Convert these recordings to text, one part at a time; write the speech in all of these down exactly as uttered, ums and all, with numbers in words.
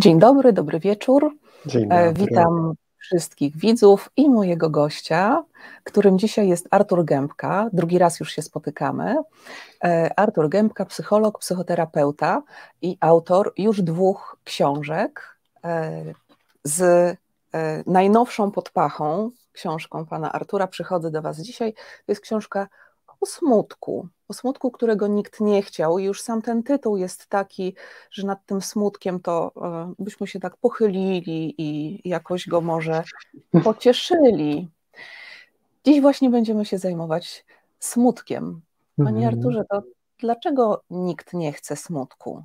Dzień dobry, dobry wieczór. Dzień dobry. Witam wszystkich widzów i mojego gościa, którym dzisiaj jest Artur Gębka. Drugi raz już się spotykamy. Artur Gębka, psycholog, psychoterapeuta i autor już dwóch książek z najnowszą pod pachą, książką pana Artura Przychodzę do was dzisiaj. To jest książka o smutku, o smutku, którego nikt nie chciał i już sam ten tytuł jest taki, że nad tym smutkiem to byśmy się tak pochylili i jakoś go może pocieszyli. Dziś właśnie będziemy się zajmować smutkiem. Panie Arturze, to dlaczego nikt nie chce smutku?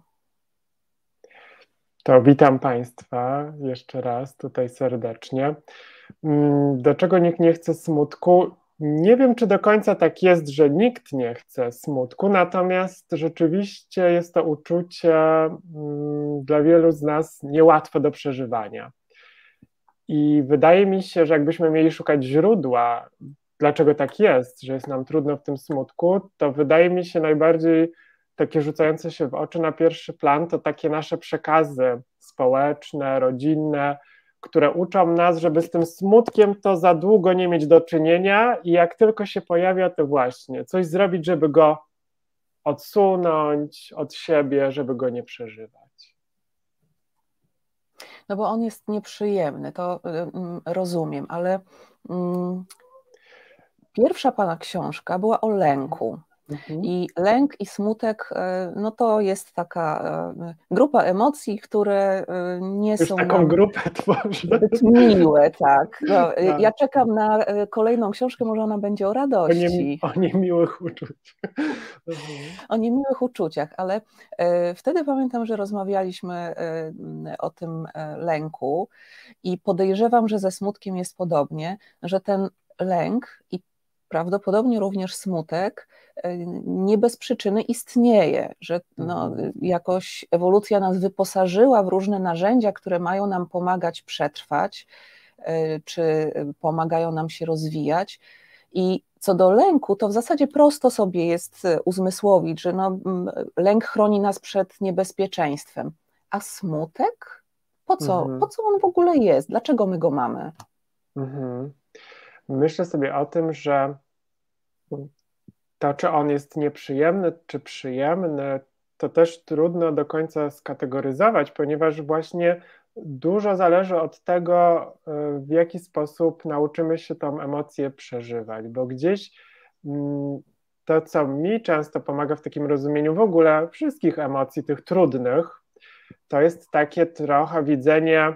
To witam Państwa jeszcze raz tutaj serdecznie. Dlaczego nikt nie chce smutku? Nie wiem, czy do końca tak jest, że nikt nie chce smutku, natomiast rzeczywiście jest to uczucie dla wielu z nas niełatwe do przeżywania. I wydaje mi się, że jakbyśmy mieli szukać źródła, dlaczego tak jest, że jest nam trudno w tym smutku, to wydaje mi się najbardziej takie rzucające się w oczy na pierwszy plan to takie nasze przekazy społeczne, rodzinne, które uczą nas, żeby z tym smutkiem to za długo nie mieć do czynienia i jak tylko się pojawia, to właśnie coś zrobić, żeby go odsunąć od siebie, żeby go nie przeżywać. No bo on jest nieprzyjemny, to rozumiem, ale mm, pierwsza pana książka była o lęku. Mhm. I lęk i smutek, no to jest taka grupa emocji, które nie Już są taką nam grupę tworzy. zbyt miłe, tak. No, tak. Ja czekam na kolejną książkę, może ona będzie o radości. O, nie, o niemiłych uczuciach. O niemiłych uczuciach, ale wtedy pamiętam, że rozmawialiśmy o tym lęku i podejrzewam, że ze smutkiem jest podobnie, że ten lęk i prawdopodobnie również smutek nie bez przyczyny istnieje, że no, jakoś ewolucja nas wyposażyła w różne narzędzia, które mają nam pomagać przetrwać, czy pomagają nam się rozwijać. I co do lęku, to w zasadzie prosto sobie jest uzmysłowić, że no, lęk chroni nas przed niebezpieczeństwem. A smutek? Po co? Mhm. Po co on w ogóle jest? Dlaczego my go mamy? Mhm. Myślę sobie o tym, że to, czy on jest nieprzyjemny, czy przyjemny, to też trudno do końca skategoryzować, ponieważ właśnie dużo zależy od tego, w jaki sposób nauczymy się tą emocję przeżywać, bo gdzieś to, co mi często pomaga w takim rozumieniu w ogóle wszystkich emocji, tych trudnych, to jest takie trochę widzenie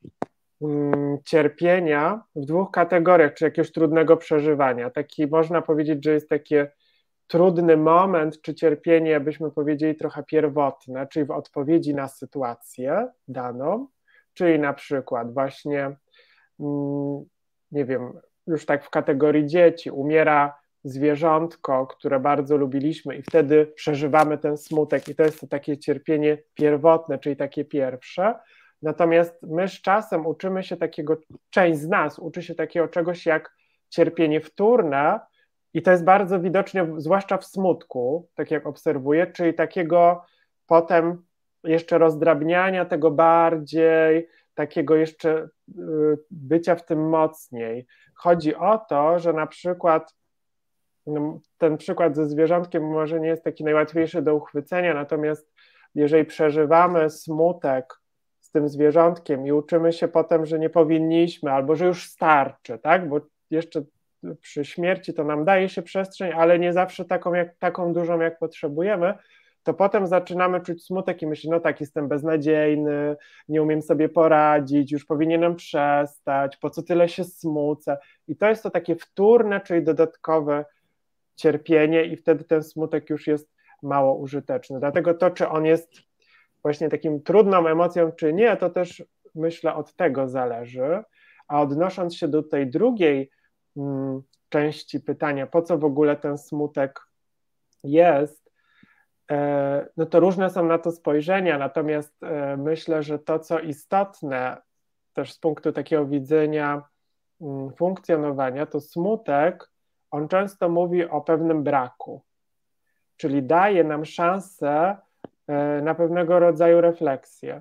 cierpienia w dwóch kategoriach, czy jakiegoś trudnego przeżywania. Taki można powiedzieć, że jest takie trudny moment, czy cierpienie, byśmy powiedzieli, trochę pierwotne, czyli w odpowiedzi na sytuację daną, czyli na przykład właśnie, nie wiem, już tak w kategorii dzieci, umiera zwierzątko, które bardzo lubiliśmy i wtedy przeżywamy ten smutek i to jest to takie cierpienie pierwotne, czyli takie pierwsze. Natomiast my z czasem uczymy się takiego, część z nas uczy się takiego czegoś jak cierpienie wtórne i to jest bardzo widoczne, zwłaszcza w smutku, tak jak obserwuję, czyli takiego potem jeszcze rozdrabniania tego bardziej, takiego jeszcze bycia w tym mocniej. Chodzi o to, że na przykład ten przykład ze zwierzątkiem może nie jest taki najłatwiejszy do uchwycenia, natomiast jeżeli przeżywamy smutek z tym zwierzątkiem i uczymy się potem, że nie powinniśmy, albo że już starczy, tak? Bo jeszcze przy śmierci to nam daje się przestrzeń, ale nie zawsze taką, jak, taką dużą, jak potrzebujemy, to potem zaczynamy czuć smutek i myśleć, no tak, jestem beznadziejny, nie umiem sobie poradzić, już powinienem przestać, po co tyle się smucę. I to jest to takie wtórne, czyli dodatkowe cierpienie i wtedy ten smutek już jest mało użyteczny. Dlatego to, czy on jest właśnie takim trudną emocją, czy nie, to też myślę od tego zależy. A odnosząc się do tej drugiej mm, części pytania, po co w ogóle ten smutek jest, e, no to różne są na to spojrzenia, natomiast e, myślę, że to, co istotne też z punktu takiego widzenia mm, funkcjonowania, to smutek, on często mówi o pewnym braku, czyli daje nam szansę na pewnego rodzaju refleksję,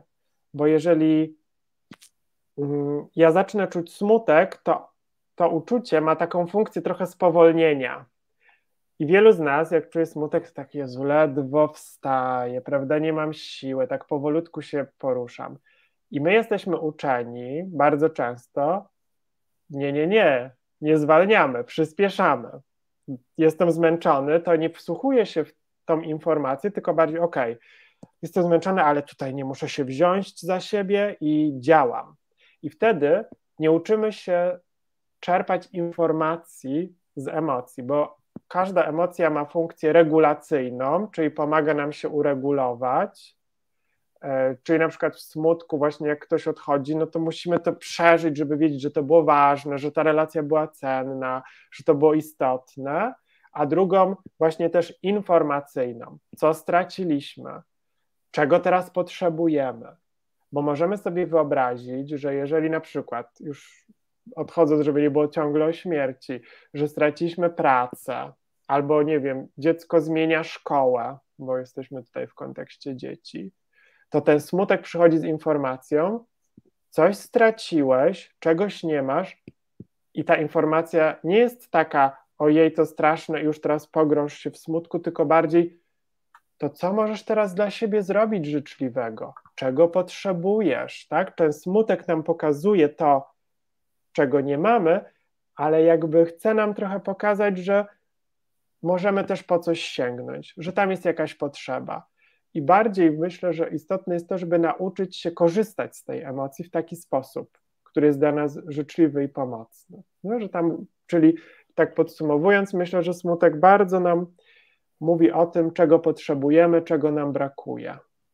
bo jeżeli mm, ja zacznę czuć smutek, to to uczucie ma taką funkcję trochę spowolnienia. I wielu z nas, jak czuje smutek, to tak, Jezu, ledwo wstaje, prawda, nie mam siły, tak powolutku się poruszam. I my jesteśmy uczeni bardzo często, nie, nie, nie, nie zwalniamy, przyspieszamy. Jestem zmęczony, to nie wsłuchuję się w tą informację, tylko bardziej, okej, okay, jestem zmęczony, ale tutaj nie muszę się wziąć za siebie i działam. I wtedy nie uczymy się czerpać informacji z emocji, bo każda emocja ma funkcję regulacyjną, czyli pomaga nam się uregulować, czyli na przykład w smutku właśnie jak ktoś odchodzi, no to musimy to przeżyć, żeby wiedzieć, że to było ważne, że ta relacja była cenna, że to było istotne, a drugą właśnie też informacyjną, co straciliśmy, czego teraz potrzebujemy, bo możemy sobie wyobrazić, że jeżeli na przykład już odchodząc, żeby nie było ciągle o śmierci, że straciliśmy pracę, albo nie wiem, dziecko zmienia szkołę, bo jesteśmy tutaj w kontekście dzieci, to ten smutek przychodzi z informacją, coś straciłeś, czegoś nie masz i ta informacja nie jest taka, ojej, to straszne, już teraz pogrąż się w smutku, tylko bardziej to co możesz teraz dla siebie zrobić życzliwego, czego potrzebujesz, tak? Ten smutek nam pokazuje to, czego nie mamy, ale jakby chce nam trochę pokazać, że możemy też po coś sięgnąć, że tam jest jakaś potrzeba. I bardziej myślę, że istotne jest to, żeby nauczyć się korzystać z tej emocji w taki sposób, który jest dla nas życzliwy i pomocny. No, że tam, czyli tak podsumowując, myślę, że smutek bardzo nam mówi o tym, czego potrzebujemy, czego nam brakuje.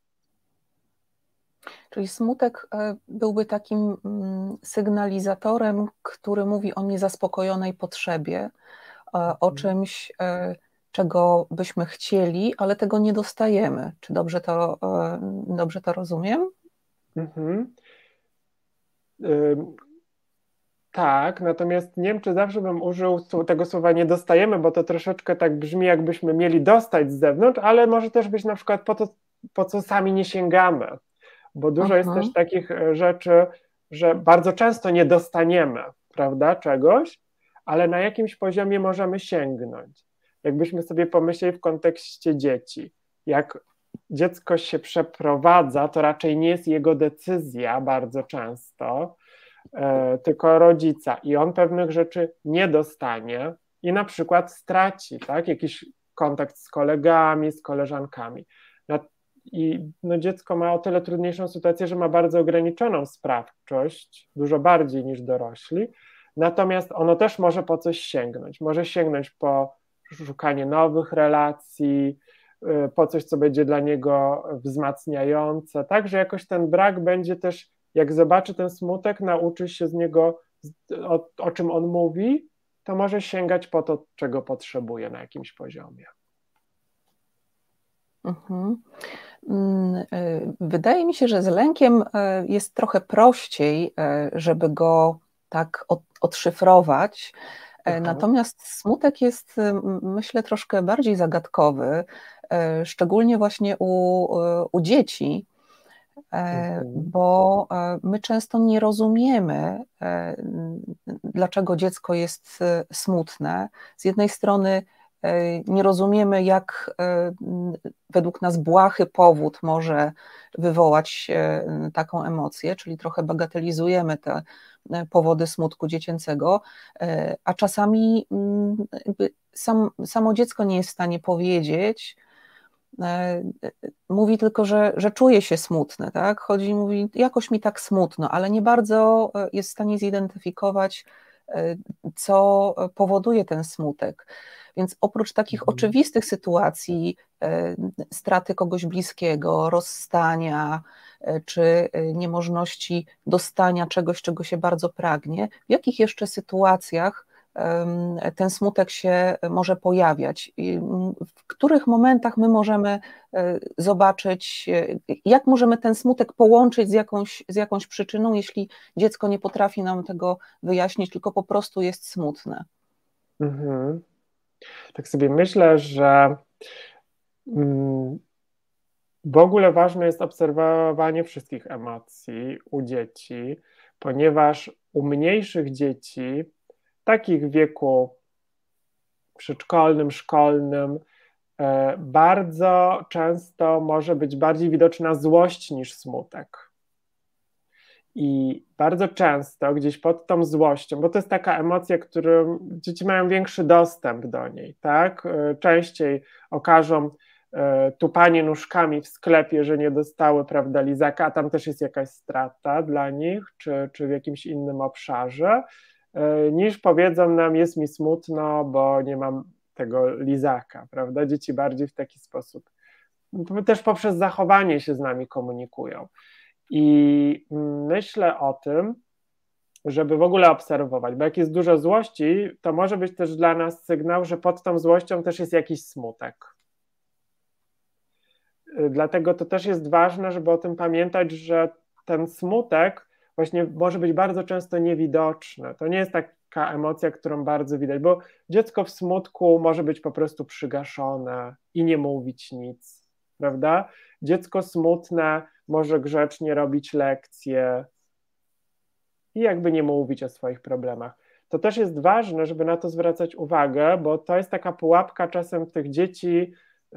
Czyli smutek byłby takim sygnalizatorem, który mówi o niezaspokojonej potrzebie, o czymś, czego byśmy chcieli, ale tego nie dostajemy. Czy dobrze to, dobrze to rozumiem? Mhm. Y- tak, natomiast nie wiem, czy zawsze bym użył tego słowa nie dostajemy, bo to troszeczkę tak brzmi, jakbyśmy mieli dostać z zewnątrz, ale może też być na przykład po to, po co sami nie sięgamy, bo dużo uh-huh. jest też takich rzeczy, że bardzo często nie dostaniemy, prawda, czegoś, ale na jakimś poziomie możemy sięgnąć. Jakbyśmy sobie pomyśleli w kontekście dzieci, jak dziecko się przeprowadza, to raczej nie jest jego decyzja bardzo często, e, tylko rodzica i on pewnych rzeczy nie dostanie i na przykład straci, tak, jakiś kontakt z kolegami, z koleżankami. I no, dziecko ma o tyle trudniejszą sytuację, że ma bardzo ograniczoną sprawczość, dużo bardziej niż dorośli, natomiast ono też może po coś sięgnąć. Może sięgnąć po szukanie nowych relacji, po coś, co będzie dla niego wzmacniające, tak, że jakoś ten brak będzie też, jak zobaczy ten smutek, nauczy się z niego, o, o czym on mówi, to może sięgać po to, czego potrzebuje na jakimś poziomie. Mhm. Wydaje mi się, że z lękiem jest trochę prościej, żeby go tak odszyfrować. Aha. Natomiast smutek jest, myślę, troszkę bardziej zagadkowy, szczególnie właśnie u, u dzieci, mhm. bo my często nie rozumiemy, dlaczego dziecko jest smutne. Z jednej strony nie rozumiemy, jak według nas błahy powód może wywołać taką emocję, czyli trochę bagatelizujemy te powody smutku dziecięcego, a czasami jakby sam, samo dziecko nie jest w stanie powiedzieć, mówi tylko, że, że czuje się smutne, tak? Chodzi i mówi, jakoś mi tak smutno, ale nie bardzo jest w stanie zidentyfikować, co powoduje ten smutek. Więc oprócz takich mhm. oczywistych sytuacji, straty kogoś bliskiego, rozstania, czy niemożności dostania czegoś, czego się bardzo pragnie, w jakich jeszcze sytuacjach ten smutek się może pojawiać? W których momentach my możemy zobaczyć, jak możemy ten smutek połączyć z jakąś, z jakąś przyczyną, jeśli dziecko nie potrafi nam tego wyjaśnić, tylko po prostu jest smutne? Mhm. Tak sobie myślę, że mm, W ogóle ważne jest obserwowanie wszystkich emocji u dzieci, ponieważ u mniejszych dzieci, takich w wieku przedszkolnym, szkolnym, bardzo często może być bardziej widoczna złość niż smutek. I bardzo często gdzieś pod tą złością, bo to jest taka emocja, którą dzieci mają większy dostęp do niej, tak? Częściej okażą tupanie nóżkami w sklepie, że nie dostały, prawda, lizaka, a tam też jest jakaś strata dla nich, czy, czy w jakimś innym obszarze, niż powiedzą nam, jest mi smutno, bo nie mam tego lizaka, prawda? Dzieci bardziej w taki sposób, też poprzez zachowanie się z nami komunikują. I myślę o tym, żeby w ogóle obserwować, bo jak jest dużo złości, to może być też dla nas sygnał, że pod tą złością też jest jakiś smutek. Dlatego to też jest ważne, żeby o tym pamiętać, że ten smutek właśnie może być bardzo często niewidoczny. To nie jest taka emocja, którą bardzo widać, bo dziecko w smutku może być po prostu przygaszone i nie mówić nic, prawda? Dziecko smutne może grzecznie robić lekcje i jakby nie mówić o swoich problemach. To też jest ważne, żeby na to zwracać uwagę, bo to jest taka pułapka czasem tych dzieci,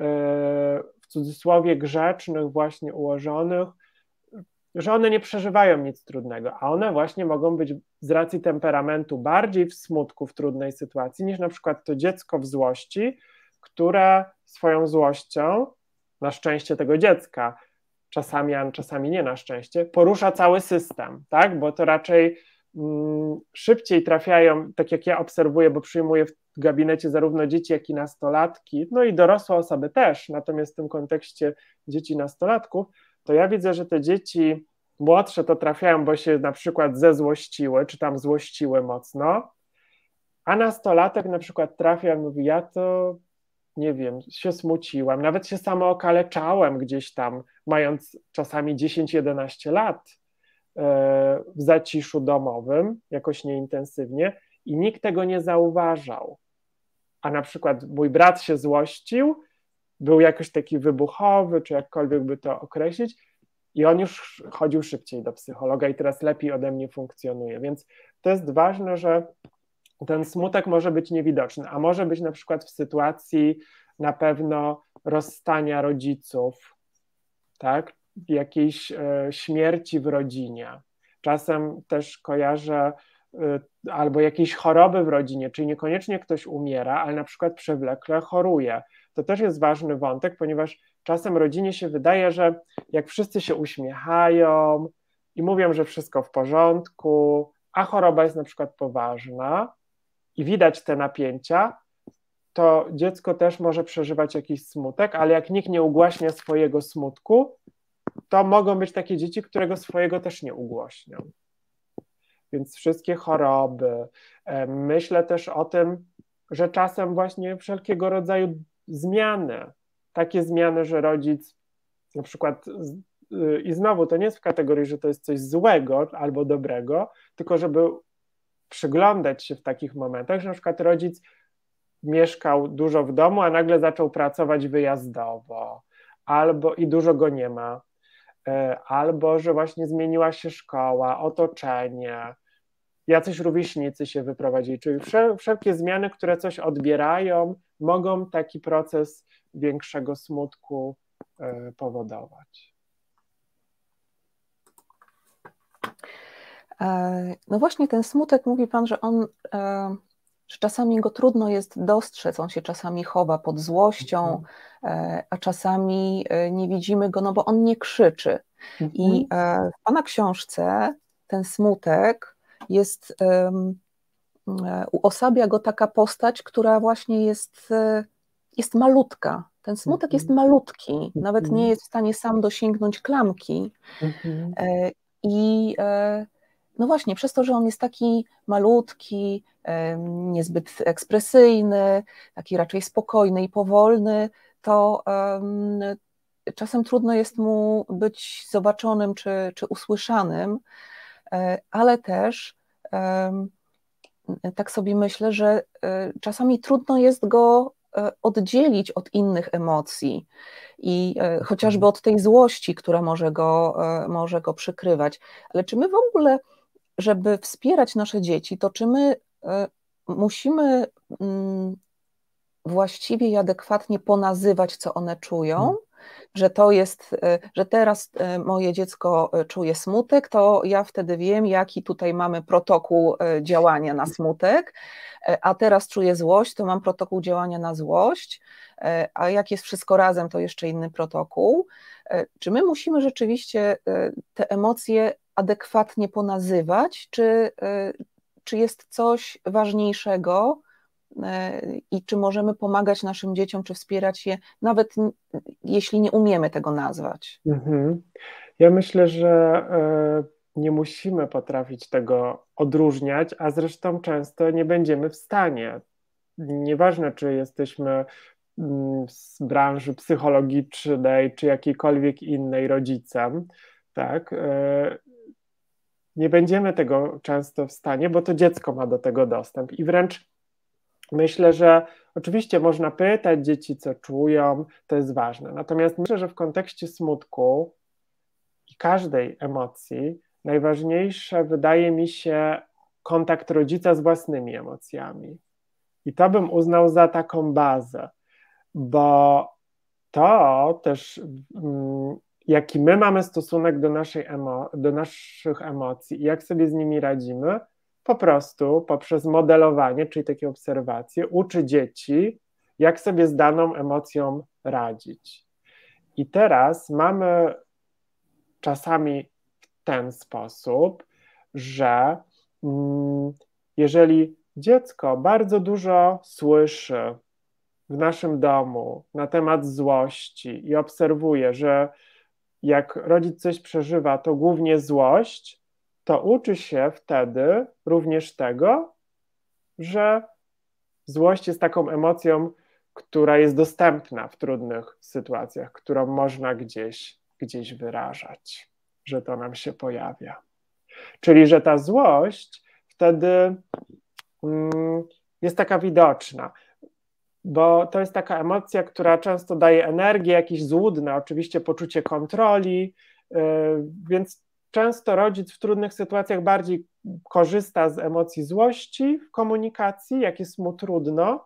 w cudzysłowie grzecznych, właśnie ułożonych, że one nie przeżywają nic trudnego, a one właśnie mogą być z racji temperamentu bardziej w smutku w trudnej sytuacji niż na przykład to dziecko w złości, które swoją złością, na szczęście tego dziecka, czasami, a czasami nie na szczęście, porusza cały system, tak? Bo to raczej mm, szybciej trafiają, tak jak ja obserwuję, bo przyjmuję w gabinecie zarówno dzieci, jak i nastolatki, no i dorosłe osoby też, natomiast w tym kontekście dzieci nastolatków, to ja widzę, że te dzieci młodsze to trafiają, bo się na przykład zezłościły, czy tam złościły mocno, a nastolatek na przykład trafia i mówi, ja to nie wiem, się smuciłam, nawet się samookaleczałem gdzieś tam, mając czasami dziesięć jedenaście lat w zaciszu domowym, jakoś nieintensywnie i nikt tego nie zauważał. A na przykład mój brat się złościł, był jakoś taki wybuchowy, czy jakkolwiek by to określić, i on już chodził szybciej do psychologa i teraz lepiej ode mnie funkcjonuje. Więc to jest ważne, że ten smutek może być niewidoczny, a może być na przykład w sytuacji na pewno rozstania rodziców, tak? Jakiejś e, śmierci w rodzinie. Czasem też kojarzę e, albo jakiejś choroby w rodzinie, czyli niekoniecznie ktoś umiera, ale na przykład przewlekle choruje. To też jest ważny wątek, ponieważ czasem rodzinie się wydaje, że jak wszyscy się uśmiechają i mówią, że wszystko w porządku, a choroba jest na przykład poważna i widać te napięcia, to dziecko też może przeżywać jakiś smutek, ale jak nikt nie ugłaśnia swojego smutku, to mogą być takie dzieci, którego swojego też nie ugłośnią. Więc wszystkie choroby. Myślę też o tym, że czasem właśnie wszelkiego rodzaju zmiany, takie zmiany, że rodzic na przykład, i znowu to nie jest w kategorii, że to jest coś złego albo dobrego, tylko żeby przyglądać się w takich momentach, że na przykład rodzic mieszkał dużo w domu, a nagle zaczął pracować wyjazdowo, albo i dużo go nie ma, albo że właśnie zmieniła się szkoła, otoczenie, jacyś rówieśnicy się wyprowadzili, czyli wszelkie zmiany, które coś odbierają, mogą taki proces większego smutku powodować. No właśnie ten smutek, mówi Pan, że on, że czasami go trudno jest dostrzec, on się czasami chowa pod złością, a czasami nie widzimy go, no bo on nie krzyczy. I w Pana książce ten smutek jest, uosabia go taka postać, która właśnie jest, jest malutka. Ten smutek jest malutki, nawet nie jest w stanie sam dosięgnąć klamki. I no właśnie, przez to, że on jest taki malutki, niezbyt ekspresyjny, taki raczej spokojny i powolny, to um, czasem trudno jest mu być zobaczonym czy, czy usłyszanym, ale też um, tak sobie myślę, że czasami trudno jest go oddzielić od innych emocji i chociażby od tej złości, która może go, może go przykrywać. Ale czy my w ogóle, żeby wspierać nasze dzieci, to czy my musimy właściwie i adekwatnie ponazywać, co one czują, że to jest, że teraz moje dziecko czuje smutek, to ja wtedy wiem, jaki tutaj mamy protokół działania na smutek, a teraz czuję złość, to mam protokół działania na złość, a jak jest wszystko razem, to jeszcze inny protokół. Czy my musimy rzeczywiście te emocje adekwatnie ponazywać, czy, czy jest coś ważniejszego, i czy możemy pomagać naszym dzieciom, czy wspierać je, nawet jeśli nie umiemy tego nazwać? Mhm. Ja myślę, że nie musimy potrafić tego odróżniać, a zresztą często nie będziemy w stanie. Nieważne, czy jesteśmy z branży psychologicznej, czy jakiejkolwiek innej rodzicem, tak, nie będziemy tego często w stanie, bo to dziecko ma do tego dostęp i wręcz myślę, że oczywiście można pytać dzieci, co czują, to jest ważne. Natomiast myślę, że w kontekście smutku i każdej emocji najważniejsze wydaje mi się kontakt rodzica z własnymi emocjami. I to bym uznał za taką bazę, bo to też, jaki my mamy stosunek do, naszej emo- do naszych emocji i jak sobie z nimi radzimy, po prostu poprzez modelowanie, czyli takie obserwacje, uczy dzieci, jak sobie z daną emocją radzić. I teraz mamy czasami w ten sposób, że mm, jeżeli dziecko bardzo dużo słyszy w naszym domu na temat złości i obserwuje, że jak rodzic coś przeżywa, to głównie złość, to uczy się wtedy również tego, że złość jest taką emocją, która jest dostępna w trudnych sytuacjach, którą można gdzieś, gdzieś wyrażać, że to nam się pojawia. Czyli, że ta złość wtedy mm, jest taka widoczna, bo to jest taka emocja, która często daje energię, jakieś złudne, oczywiście poczucie kontroli, yy, więc często rodzic w trudnych sytuacjach bardziej korzysta z emocji złości w komunikacji, jak jest mu trudno,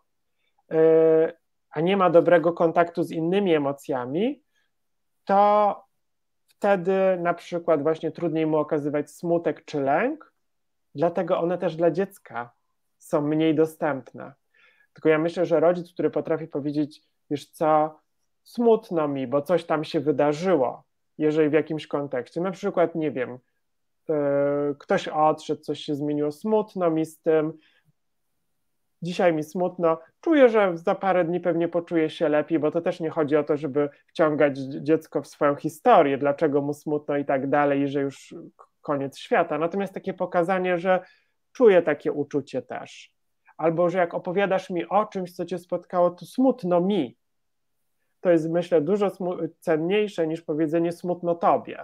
a nie ma dobrego kontaktu z innymi emocjami, to wtedy na przykład właśnie trudniej mu okazywać smutek czy lęk, dlatego one też dla dziecka są mniej dostępne. Tylko ja myślę, że rodzic, który potrafi powiedzieć, wiesz co, smutno mi, bo coś tam się wydarzyło, jeżeli w jakimś kontekście, na przykład, nie wiem, yy, ktoś odszedł, coś się zmieniło, smutno mi z tym, dzisiaj mi smutno, czuję, że za parę dni pewnie poczuję się lepiej, bo to też nie chodzi o to, żeby wciągać dziecko w swoją historię, dlaczego mu smutno i tak dalej, i że już koniec świata, natomiast takie pokazanie, że czuję takie uczucie też, albo że jak opowiadasz mi o czymś, co cię spotkało, to smutno mi. To jest, myślę, dużo cenniejsze niż powiedzenie smutno tobie,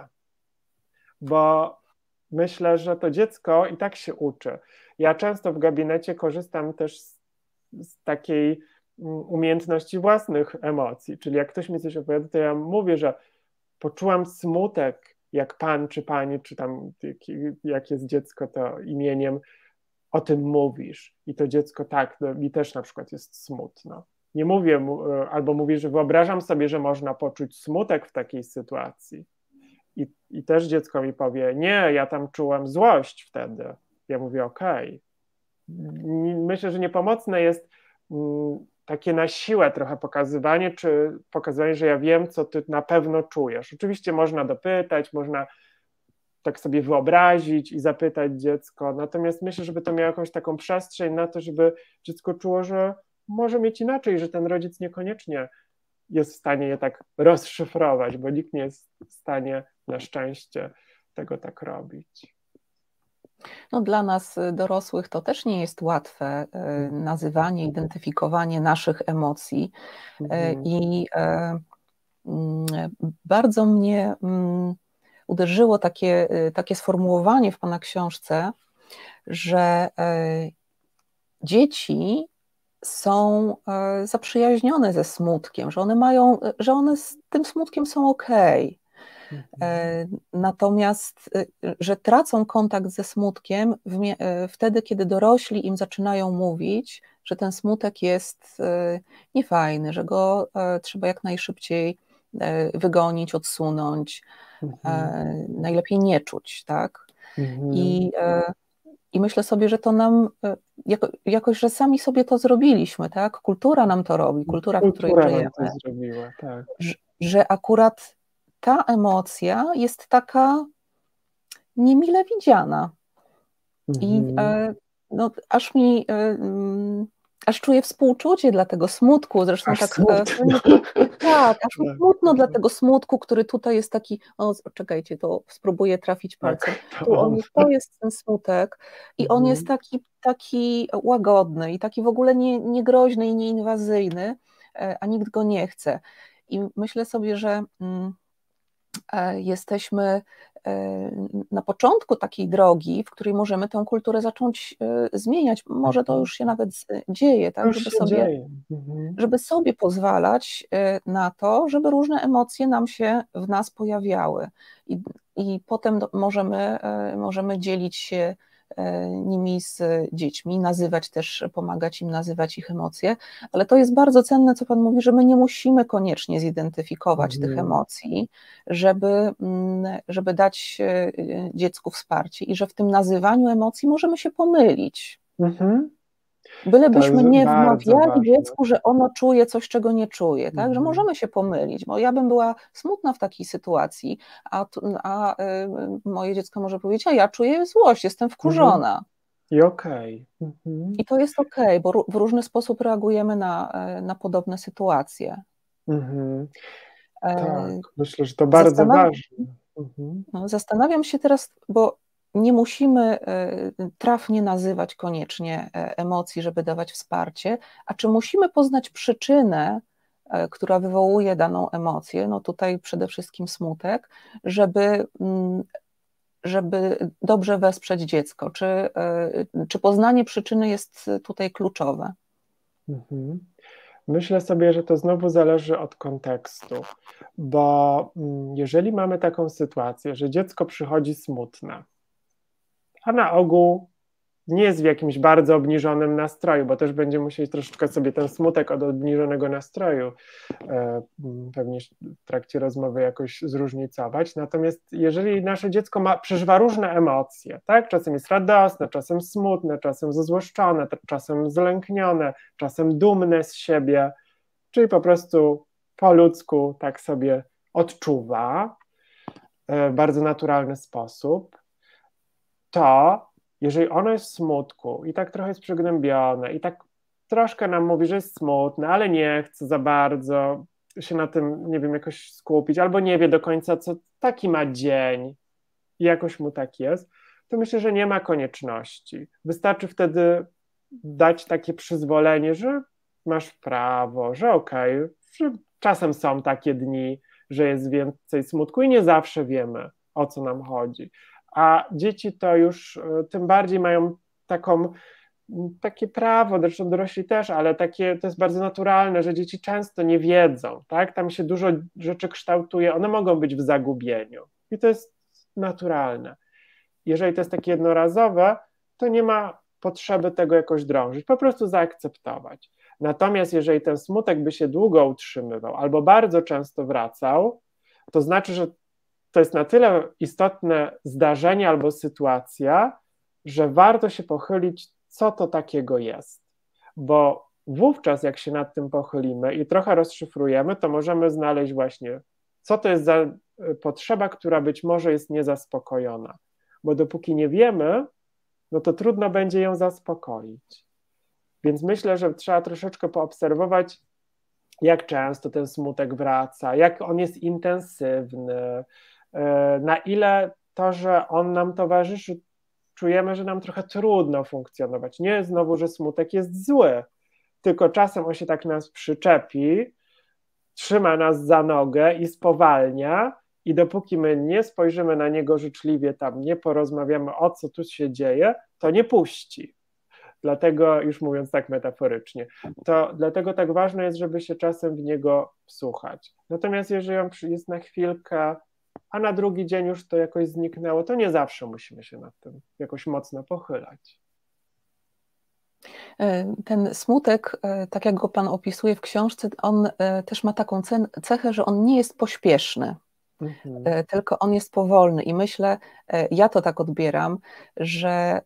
bo myślę, że to dziecko i tak się uczy. Ja często w gabinecie korzystam też z, z takiej umiejętności własnych emocji, czyli jak ktoś mi coś opowiada, to ja mówię, że poczułam smutek, jak pan czy pani, czy tam jak jest dziecko, to imieniem, o tym mówisz. I to dziecko tak, no, mi też na przykład jest smutno. Nie mówię, albo mówię, że wyobrażam sobie, że można poczuć smutek w takiej sytuacji. I, i też dziecko mi powie, nie, ja tam czułem złość wtedy. Ja mówię, okej. Okay. Myślę, że niepomocne jest mm, takie na siłę trochę pokazywanie, czy pokazywanie, że ja wiem, co ty na pewno czujesz. Oczywiście można dopytać, można tak sobie wyobrazić i zapytać dziecko, natomiast myślę, żeby to miało jakąś taką przestrzeń na to, żeby dziecko czuło, że może mieć inaczej, że ten rodzic niekoniecznie jest w stanie je tak rozszyfrować, bo nikt nie jest w stanie na szczęście tego tak robić. No, dla nas dorosłych to też nie jest łatwe nazywanie, identyfikowanie naszych emocji mhm. i bardzo mnie uderzyło takie, takie sformułowanie w pana książce, że dzieci są zaprzyjaźnione ze smutkiem, że one mają, że one z tym smutkiem są okej. Natomiast, że tracą kontakt ze smutkiem wtedy, kiedy dorośli im zaczynają mówić, że ten smutek jest niefajny, że go trzeba jak najszybciej wygonić, odsunąć, mhm. najlepiej nie czuć, tak? Mhm. I, I myślę sobie, że to nam jako, jakoś, że sami sobie to zrobiliśmy, tak? Kultura nam to robi, kultura, kultura w której żyjemy. Nam to zrobiła, tak. Że, że akurat ta emocja jest taka niemile widziana. Mhm. I no, aż mi, aż czuję współczucie dla tego smutku, zresztą aż tak, smutno. tak, aż mi smutno dla tego smutku, który tutaj jest taki, o czekajcie, to spróbuję trafić palcem, tak, to, tu on, to jest ten smutek i mhm. on jest taki, taki łagodny i taki w ogóle nie, niegroźny i nieinwazyjny, a nikt go nie chce. I myślę sobie, że mm, jesteśmy na początku takiej drogi, w której możemy tę kulturę zacząć zmieniać. Może to już się nawet dzieje, tak? Żeby sobie, mhm. żeby sobie pozwalać na to, żeby różne emocje nam się w nas pojawiały. I, i potem możemy, możemy dzielić się nimi z dziećmi, nazywać też, pomagać im nazywać ich emocje, ale to jest bardzo cenne, co Pan mówi, że my nie musimy koniecznie zidentyfikować mhm. tych emocji, żeby, żeby dać dziecku wsparcie i że w tym nazywaniu emocji możemy się pomylić. Mhm. Bylebyśmy nie wmawiali dziecku, że ono czuje coś, czego nie czuje, tak? Mhm. Że możemy się pomylić, bo ja bym była smutna w takiej sytuacji, a, a y, moje dziecko może powiedzieć, a ja czuję złość, jestem wkurzona. Mhm. I okej. Okay. Mhm. I to jest okej, okay, bo w różny sposób reagujemy na, na podobne sytuacje. Mhm. Tak, myślę, że to bardzo Zastanawiam, ważne. Mhm. No, zastanawiam się teraz, bo nie musimy trafnie nazywać koniecznie emocji, żeby dawać wsparcie, a czy musimy poznać przyczynę, która wywołuje daną emocję, no tutaj przede wszystkim smutek, żeby, żeby dobrze wesprzeć dziecko. Czy, czy poznanie przyczyny jest tutaj kluczowe? Mhm. Myślę sobie, że to znowu zależy od kontekstu, bo jeżeli mamy taką sytuację, że dziecko przychodzi smutne, a na ogół nie jest w jakimś bardzo obniżonym nastroju, bo też będzie musieć troszeczkę sobie ten smutek od obniżonego nastroju e, pewnie w trakcie rozmowy jakoś zróżnicować. Natomiast jeżeli nasze dziecko ma, przeżywa różne emocje, tak? Czasem jest radosne, czasem smutne, czasem zezłoszczone, czasem zlęknione, czasem dumne z siebie, czyli po prostu po ludzku tak sobie odczuwa w bardzo naturalny sposób, to jeżeli ono jest w smutku i tak trochę jest przygnębione i tak troszkę nam mówi, że jest smutne, ale nie chce za bardzo się na tym, nie wiem, jakoś skupić, albo nie wie do końca, co taki ma dzień i jakoś mu tak jest, to myślę, że nie ma konieczności. Wystarczy wtedy dać takie przyzwolenie, że masz prawo, że okej, okay, że czasem są takie dni, że jest więcej smutku i nie zawsze wiemy, o co nam chodzi. A dzieci to już tym bardziej mają taką, takie prawo, zresztą dorośli też, ale takie, to jest bardzo naturalne, że dzieci często nie wiedzą, tak? Tam się dużo rzeczy kształtuje, one mogą być w zagubieniu i to jest naturalne. Jeżeli to jest takie jednorazowe, to nie ma potrzeby tego jakoś drążyć, po prostu zaakceptować. Natomiast jeżeli ten smutek by się długo utrzymywał albo bardzo często wracał, to znaczy, że to jest na tyle istotne zdarzenie albo sytuacja, że warto się pochylić, co to takiego jest. Bo wówczas, jak się nad tym pochylimy i trochę rozszyfrujemy, to możemy znaleźć właśnie, co to jest za potrzeba, która być może jest niezaspokojona. Bo dopóki nie wiemy, no to trudno będzie ją zaspokoić. Więc myślę, że trzeba troszeczkę poobserwować, jak często ten smutek wraca, jak on jest intensywny, na ile to, że on nam towarzyszy, czujemy, że nam trochę trudno funkcjonować. Nie znowu, że smutek jest zły, tylko czasem on się tak nas przyczepi, trzyma nas za nogę i spowalnia i dopóki my nie spojrzymy na niego życzliwie, tam nie porozmawiamy, o co tu się dzieje, to nie puści. Dlatego, już mówiąc tak metaforycznie, to dlatego tak ważne jest, żeby się czasem w niego wsłuchać. Natomiast jeżeli on jest na chwilkę, a na drugi dzień już to jakoś zniknęło, to nie zawsze musimy się nad tym jakoś mocno pochylać. Ten smutek, tak jak go Pan opisuje w książce, on też ma taką cechę, że on nie jest pośpieszny, mhm. tylko on jest powolny i myślę, ja to tak odbieram, że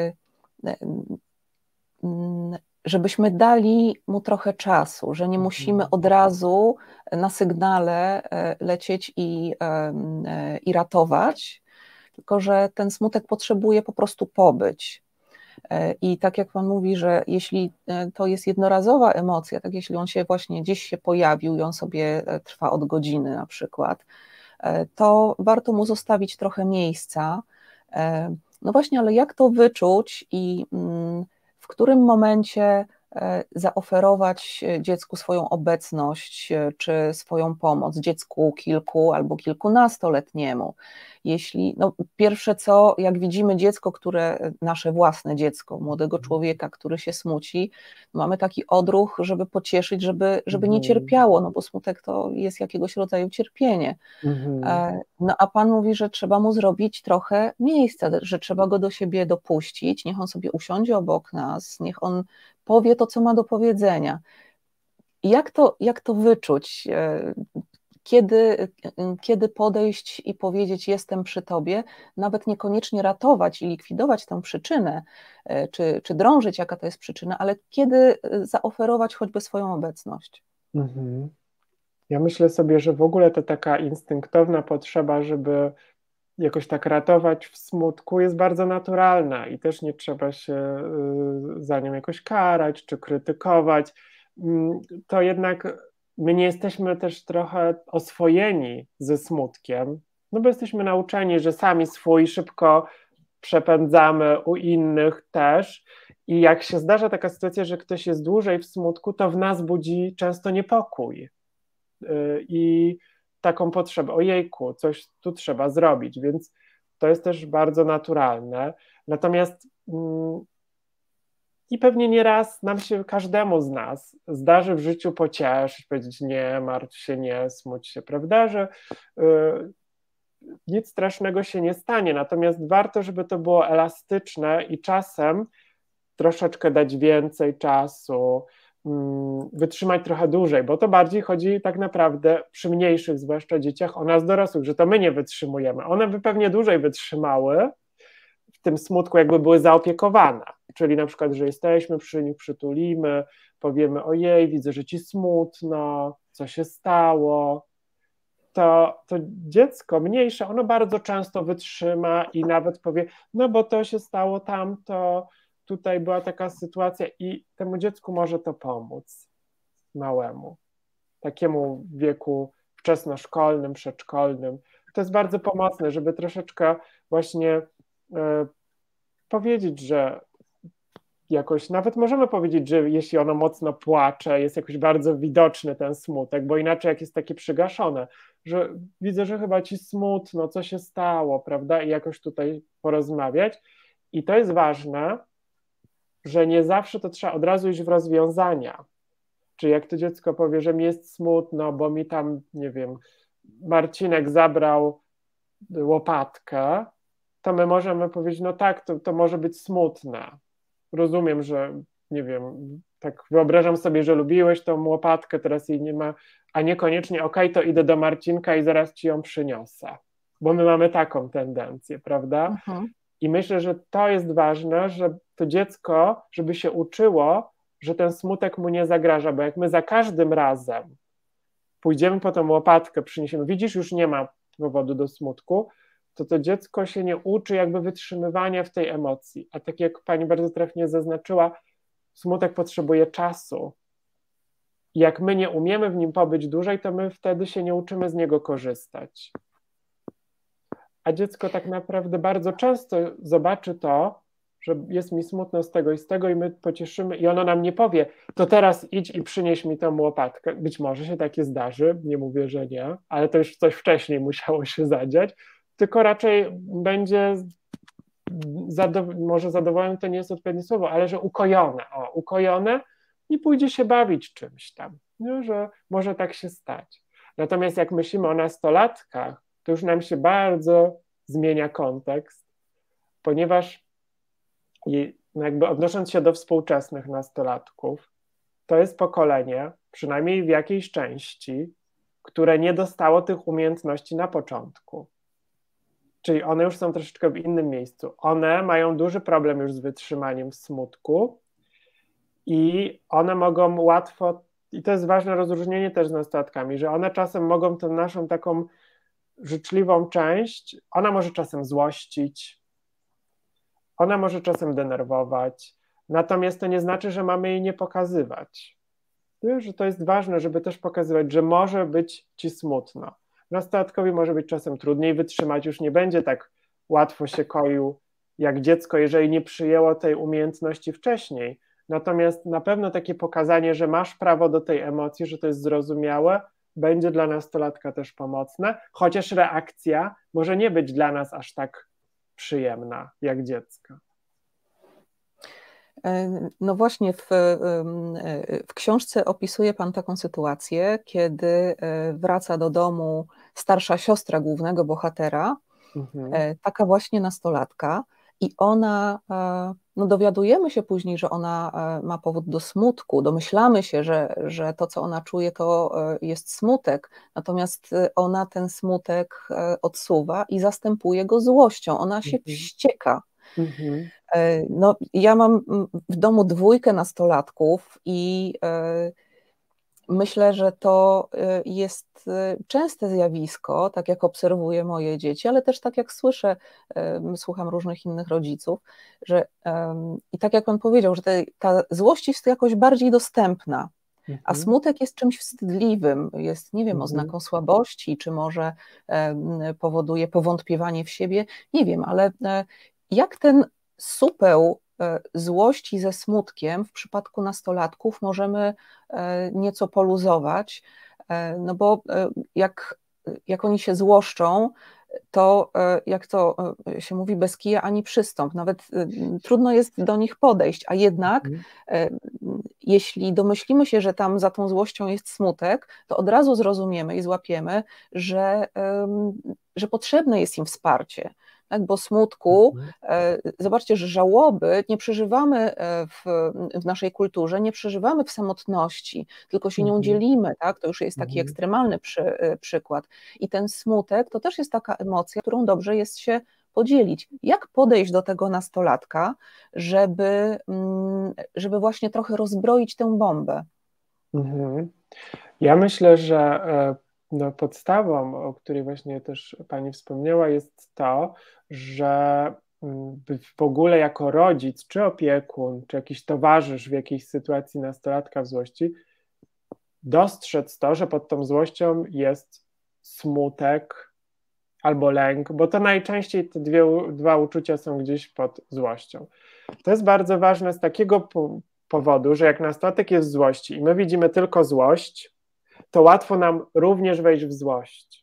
żebyśmy dali mu trochę czasu, że nie musimy od razu na sygnale lecieć i, i ratować, tylko że ten smutek potrzebuje po prostu pobyć. I tak jak Pan mówi, że jeśli to jest jednorazowa emocja, tak jeśli on się właśnie gdzieś się pojawił i on sobie trwa od godziny na przykład, to warto mu zostawić trochę miejsca. No właśnie, ale jak to wyczuć i w którym momencie zaoferować dziecku swoją obecność czy swoją pomoc, dziecku kilku albo kilkunastoletniemu. Jeśli, no pierwsze co, jak widzimy dziecko, które, nasze własne dziecko, młodego człowieka, który się smuci, mamy taki odruch, żeby pocieszyć, żeby, żeby nie cierpiało, no bo smutek to jest jakiegoś rodzaju cierpienie. Mhm. No a Pan mówi, że trzeba mu zrobić trochę miejsca, że trzeba go do siebie dopuścić, niech on sobie usiądzie obok nas, niech on powie to, co ma do powiedzenia. Jak to, jak to wyczuć? Kiedy, kiedy podejść i powiedzieć jestem przy Tobie, nawet niekoniecznie ratować i likwidować tę przyczynę, czy, czy drążyć, jaka to jest przyczyna, ale kiedy zaoferować choćby swoją obecność? Mhm. Ja myślę sobie, że w ogóle to taka instynktowna potrzeba, żeby jakoś tak ratować w smutku, jest bardzo naturalna i też nie trzeba się za nią jakoś karać czy krytykować. To jednak my nie jesteśmy też trochę oswojeni ze smutkiem, no bo jesteśmy nauczeni, że sami swój szybko przepędzamy, u innych też. I jak się zdarza taka sytuacja, że ktoś jest dłużej w smutku, to w nas budzi często niepokój i taką potrzebę, ojejku, coś tu trzeba zrobić, więc to jest też bardzo naturalne. Natomiast mm, i pewnie nieraz nam się, każdemu z nas zdarzy w życiu pocieszyć, powiedzieć nie, martw się, nie, smuć się, prawda, że y, nic strasznego się nie stanie, natomiast warto, żeby to było elastyczne i czasem troszeczkę dać więcej czasu, wytrzymać trochę dłużej, bo to bardziej chodzi tak naprawdę przy mniejszych, zwłaszcza dzieciach, o nas dorosłych, że to my nie wytrzymujemy. One by pewnie dłużej wytrzymały w tym smutku, jakby były zaopiekowane, czyli na przykład, że jesteśmy przy nich, przytulimy, powiemy ojej, widzę, że ci smutno, co się stało, to, to dziecko mniejsze, ono bardzo często wytrzyma i nawet powie, no bo to się stało tamto, tutaj była taka sytuacja i temu dziecku może to pomóc, małemu, takiemu w wieku wczesnoszkolnym, przedszkolnym. To jest bardzo pomocne, żeby troszeczkę właśnie e, powiedzieć, że jakoś, nawet możemy powiedzieć, że jeśli ono mocno płacze, jest jakoś bardzo widoczny ten smutek, bo inaczej jak jest takie przygaszone, że widzę, że chyba ci smutno, co się stało, prawda, i jakoś tutaj porozmawiać. I to jest ważne, że nie zawsze to trzeba od razu iść w rozwiązania. Czy jak to dziecko powie, że mi jest smutno, bo mi tam, nie wiem, Marcinek zabrał łopatkę, to my możemy powiedzieć, no tak, to, to może być smutne. Rozumiem, że, nie wiem, tak wyobrażam sobie, że lubiłeś tą łopatkę, teraz jej nie ma, a niekoniecznie, okej, okay, to idę do Marcinka i zaraz ci ją przyniosę. Bo my mamy taką tendencję, prawda? Mhm. I myślę, że to jest ważne, że to dziecko, żeby się uczyło, że ten smutek mu nie zagraża, bo jak my za każdym razem pójdziemy po tą łopatkę, przyniesiemy, widzisz, już nie ma powodu do smutku, to to dziecko się nie uczy jakby wytrzymywania w tej emocji. A tak jak pani bardzo trafnie zaznaczyła, smutek potrzebuje czasu. I jak my nie umiemy w nim pobyć dłużej, to my wtedy się nie uczymy z niego korzystać. A dziecko tak naprawdę bardzo często zobaczy to, że jest mi smutno z tego i z tego i my pocieszymy i ono nam nie powie, to teraz idź i przynieś mi tę łopatkę. Być może się takie zdarzy, nie mówię, że nie, ale to już coś wcześniej musiało się zadziać, tylko raczej będzie zadow- może zadowolone to nie jest odpowiednie słowo, ale że ukojone, o, ukojone i pójdzie się bawić czymś tam, no, że może tak się stać. Natomiast jak myślimy o nastolatkach, to już nam się bardzo zmienia kontekst, ponieważ no jakby odnosząc się do współczesnych nastolatków, to jest pokolenie, przynajmniej w jakiejś części, które nie dostało tych umiejętności na początku. Czyli one już są troszeczkę w innym miejscu. One mają duży problem już z wytrzymaniem smutku i one mogą łatwo, i to jest ważne rozróżnienie też z nastolatkami, że one czasem mogą tę naszą taką życzliwą część, ona może czasem złościć, ona może czasem denerwować, natomiast to nie znaczy, że mamy jej nie pokazywać. Że to jest ważne, żeby też pokazywać, że może być ci smutno. Nastolatkowi może być czasem trudniej wytrzymać, już nie będzie tak łatwo się koił jak dziecko, jeżeli nie przyjęło tej umiejętności wcześniej. Natomiast na pewno takie pokazanie, że masz prawo do tej emocji, że to jest zrozumiałe, będzie dla nastolatka też pomocne, chociaż reakcja może nie być dla nas aż tak przyjemna jak dziecka. No właśnie w, w książce opisuje Pan taką sytuację, kiedy wraca do domu starsza siostra głównego bohatera, mhm. taka właśnie nastolatka, i ona, no dowiadujemy się później, że ona ma powód do smutku, domyślamy się, że, że to, co ona czuje, to jest smutek, natomiast ona ten smutek odsuwa i zastępuje go złością, ona się mhm. wścieka. Mhm. No, ja mam w domu dwójkę nastolatków i myślę, że to jest częste zjawisko, tak jak obserwuję moje dzieci, ale też tak jak słyszę, słucham różnych innych rodziców, że i tak jak Pan powiedział, że te, ta złość jest jakoś bardziej dostępna, mhm. a smutek jest czymś wstydliwym, jest, nie wiem, mhm. oznaką słabości, czy może powoduje powątpiewanie w siebie, nie wiem, ale jak ten supeł złości ze smutkiem w przypadku nastolatków możemy nieco poluzować, no bo jak, jak oni się złoszczą, to jak to się mówi, bez kija ani przystąp, nawet trudno jest do nich podejść, a jednak mhm. jeśli domyślimy się, że tam za tą złością jest smutek, to od razu zrozumiemy i złapiemy, że, że potrzebne jest im wsparcie. Tak, bo smutku, zobaczcie, że żałoby nie przeżywamy w, w naszej kulturze, nie przeżywamy w samotności, tylko się nią dzielimy, tak? To już jest taki ekstremalny przy, przykład. I ten smutek to też jest taka emocja, którą dobrze jest się podzielić. Jak podejść do tego nastolatka, żeby, żeby właśnie trochę rozbroić tę bombę? Mhm. Ja myślę, że no, podstawą, o której właśnie też Pani wspomniała, jest to, że w ogóle jako rodzic, czy opiekun, czy jakiś towarzysz w jakiejś sytuacji nastolatka w złości, dostrzec to, że pod tą złością jest smutek albo lęk, bo to najczęściej te dwie, dwa uczucia są gdzieś pod złością. To jest bardzo ważne z takiego powodu, że jak nastolatek jest w złości i my widzimy tylko złość, to łatwo nam również wejść w złość.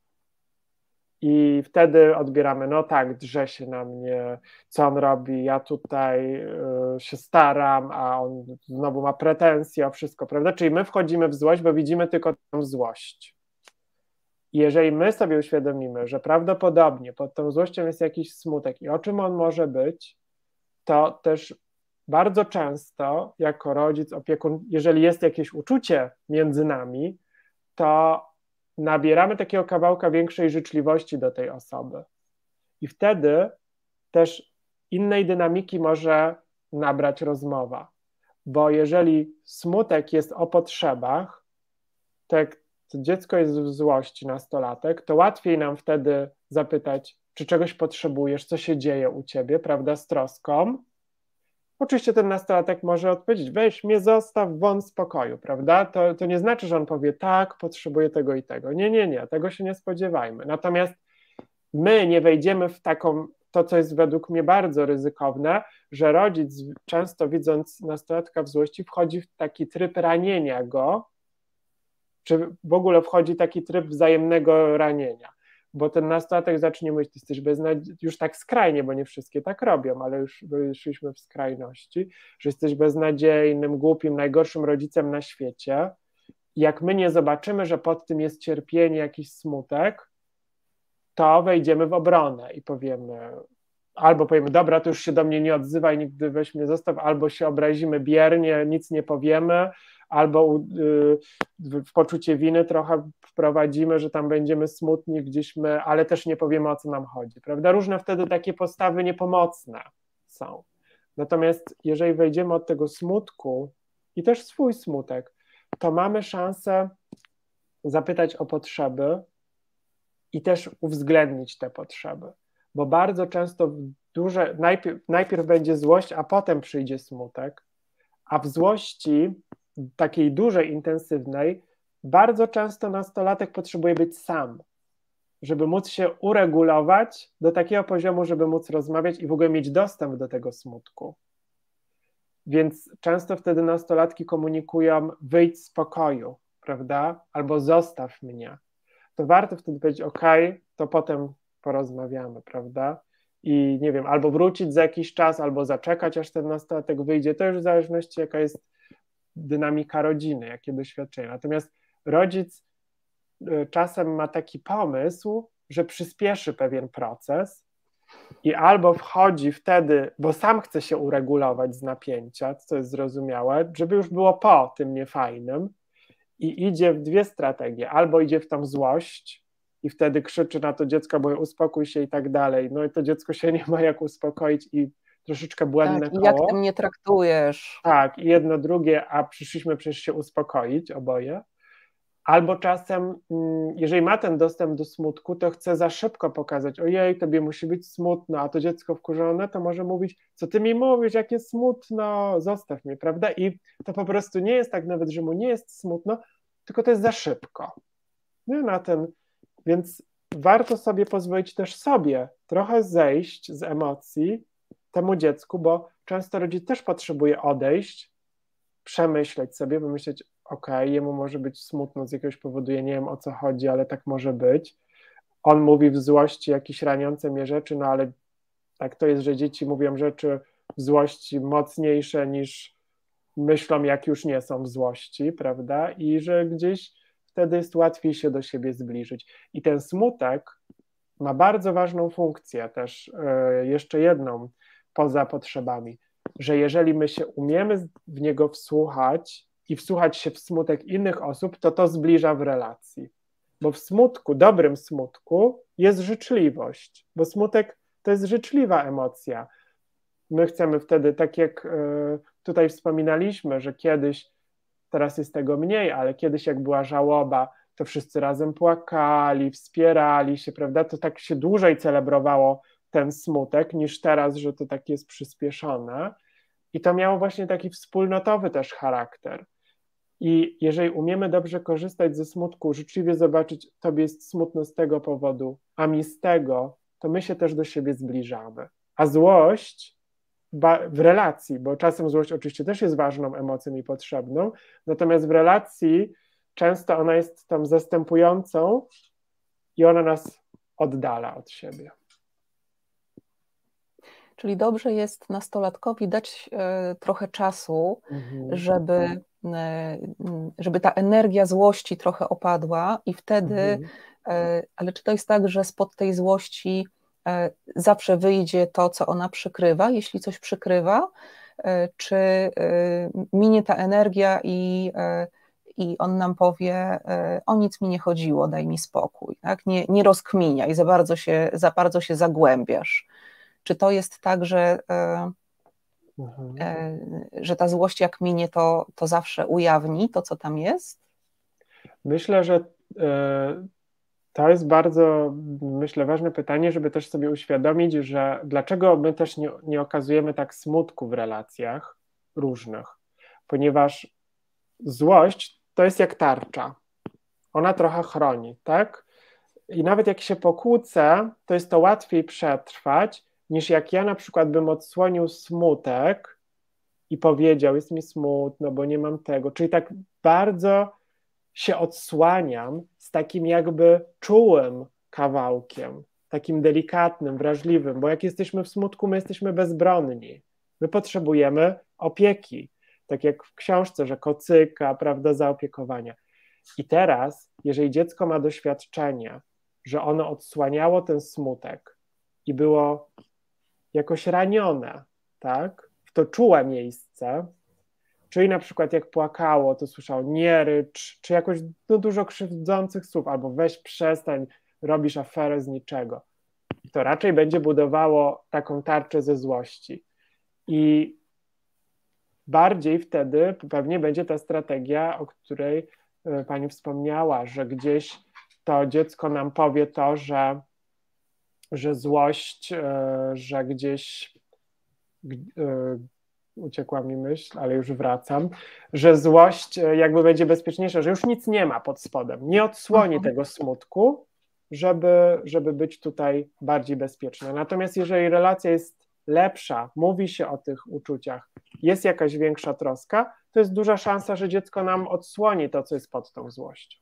I wtedy odbieramy, no tak, drze się na mnie, co on robi, ja tutaj y, się staram, a on znowu ma pretensje o wszystko, prawda? Czyli my wchodzimy w złość, bo widzimy tylko tę złość. I jeżeli my sobie uświadomimy, że prawdopodobnie pod tą złością jest jakiś smutek i o czym on może być, to też bardzo często jako rodzic, opiekun, jeżeli jest jakieś uczucie między nami, to nabieramy takiego kawałka większej życzliwości do tej osoby. I wtedy też innej dynamiki może nabrać rozmowa. Bo jeżeli smutek jest o potrzebach, to jak to dziecko jest w złości, nastolatek, to łatwiej nam wtedy zapytać, czy czegoś potrzebujesz, co się dzieje u ciebie, prawda, z troską. Oczywiście ten nastolatek może odpowiedzieć, weź mnie zostaw won z pokoju, prawda? To, to nie znaczy, że on powie, tak, potrzebuję tego i tego. Nie, nie, nie, tego się nie spodziewajmy. Natomiast my nie wejdziemy w taką, to co jest według mnie bardzo ryzykowne, że rodzic często widząc nastolatka w złości wchodzi w taki tryb ranienia go, czy w ogóle wchodzi taki tryb wzajemnego ranienia. bo ten nastolatek zacznie mówić, ty jesteś beznadziejny, już tak skrajnie, bo nie wszystkie tak robią, ale już wyszliśmy w skrajności, że jesteś beznadziejnym, głupim, najgorszym rodzicem na świecie. Jak my nie zobaczymy, że pod tym jest cierpienie, jakiś smutek, to wejdziemy w obronę i powiemy, albo powiemy, dobra, to już się do mnie nie odzywaj, nigdy weź mnie zostaw, albo się obrazimy biernie, nic nie powiemy, albo y, w poczucie winy trochę wprowadzimy, że tam będziemy smutni gdzieś my, ale też nie powiemy, o co nam chodzi, prawda? Różne wtedy takie postawy niepomocne są. Natomiast jeżeli wejdziemy od tego smutku i też swój smutek, to mamy szansę zapytać o potrzeby i też uwzględnić te potrzeby, bo bardzo często duże, najpierw, najpierw będzie złość, a potem przyjdzie smutek, a w złości takiej dużej, intensywnej bardzo często nastolatek potrzebuje być sam, żeby móc się uregulować do takiego poziomu, żeby móc rozmawiać i w ogóle mieć dostęp do tego smutku. Więc często wtedy nastolatki komunikują, wyjdź z pokoju, prawda? Albo zostaw mnie. To warto wtedy powiedzieć, ok, to potem porozmawiamy, prawda? I nie wiem, albo wrócić za jakiś czas, albo zaczekać, aż ten nastolatek wyjdzie. To już w zależności, jaka jest dynamika rodziny, jakie doświadczenie. Natomiast rodzic czasem ma taki pomysł, że przyspieszy pewien proces i albo wchodzi wtedy, bo sam chce się uregulować z napięcia, co jest zrozumiałe, żeby już było po tym niefajnym, i idzie w dwie strategie. Albo idzie w tą złość i wtedy krzyczy na to dziecko, bo uspokój się i tak dalej. No i to dziecko się nie ma jak uspokoić i troszeczkę błędne tak, koło. I jak ty mnie traktujesz. Tak, i jedno, drugie, a przyszliśmy przecież się uspokoić oboje. Albo czasem, jeżeli ma ten dostęp do smutku, to chce za szybko pokazać, ojej, tobie musi być smutno, a to dziecko wkurzone, to może mówić, co ty mi mówisz, jakie smutno, zostaw mnie, prawda? I to po prostu nie jest tak nawet, że mu nie jest smutno, tylko to jest za szybko. Nie na ten, więc warto sobie pozwolić też sobie trochę zejść z emocji temu dziecku, bo często rodzic też potrzebuje odejść, przemyśleć sobie, pomyśleć, okej, okay, jemu może być smutno z jakiegoś powodu, ja nie wiem, o co chodzi, ale tak może być. On mówi w złości jakieś raniące mnie rzeczy, no ale tak to jest, że dzieci mówią rzeczy w złości mocniejsze niż myślą, jak już nie są w złości, prawda? I że gdzieś wtedy jest łatwiej się do siebie zbliżyć. I ten smutek ma bardzo ważną funkcję też, yy, jeszcze jedną, poza potrzebami, że jeżeli my się umiemy w niego wsłuchać i wsłuchać się w smutek innych osób, to to zbliża w relacji. Bo w smutku, dobrym smutku jest życzliwość, bo smutek to jest życzliwa emocja. My chcemy wtedy, tak jak tutaj wspominaliśmy, że kiedyś, teraz jest tego mniej, ale kiedyś jak była żałoba, to wszyscy razem płakali, wspierali się, prawda? To tak się dłużej celebrowało ten smutek niż teraz, że to tak jest przyspieszone. I to miało właśnie taki wspólnotowy też charakter. I jeżeli umiemy dobrze korzystać ze smutku, życzliwie zobaczyć, tobie jest smutno z tego powodu, a mi z tego, to my się też do siebie zbliżamy. A złość w relacji, bo czasem złość oczywiście też jest ważną emocją i potrzebną, natomiast w relacji często ona jest tam zastępującą i ona nas oddala od siebie. Czyli dobrze jest nastolatkowi dać e, trochę czasu, mhm. żeby, e, żeby ta energia złości trochę opadła i wtedy, mhm. e, ale czy to jest tak, że spod tej złości e, zawsze wyjdzie to, co ona przykrywa, jeśli coś przykrywa, e, czy e, minie ta energia i, e, i on nam powie, e, o nic mi nie chodziło, daj mi spokój, tak? nie, nie rozkminiaj, za bardzo się, za bardzo się zagłębiasz. Czy to jest tak, że, mhm. e, że ta złość jak minie, to, to zawsze ujawni to, co tam jest? Myślę, że e, to jest bardzo, myślę, ważne pytanie, żeby też sobie uświadomić, że dlaczego my też nie, nie okazujemy tak smutku w relacjach różnych, ponieważ złość to jest jak tarcza. Ona trochę chroni, tak? I nawet jak się pokłócę, to jest to łatwiej przetrwać, niż jak ja na przykład bym odsłonił smutek i powiedział, jest mi smutno, bo nie mam tego. Czyli tak bardzo się odsłaniam z takim jakby czułym kawałkiem, takim delikatnym, wrażliwym, bo jak jesteśmy w smutku, my jesteśmy bezbronni. My potrzebujemy opieki, tak jak w książce, że kocyka, prawda, zaopiekowania. I teraz, jeżeli dziecko ma doświadczenie, że ono odsłaniało ten smutek i było jakoś ranione, tak, w to czułe miejsce, czyli na przykład jak płakało, to słyszało nie rycz, czy jakoś no, dużo krzywdzących słów, albo weź przestań, robisz aferę z niczego. To raczej będzie budowało taką tarczę ze złości. I bardziej wtedy pewnie będzie ta strategia, o której pani wspomniała, że gdzieś to dziecko nam powie to, że, że złość, że gdzieś uciekła mi myśl, ale już wracam, że złość jakby będzie bezpieczniejsza, że już nic nie ma pod spodem, nie odsłoni Aha. tego smutku, żeby, żeby być tutaj bardziej bezpieczna. Natomiast jeżeli relacja jest lepsza, mówi się o tych uczuciach, jest jakaś większa troska, to jest duża szansa, że dziecko nam odsłoni to, co jest pod tą złością.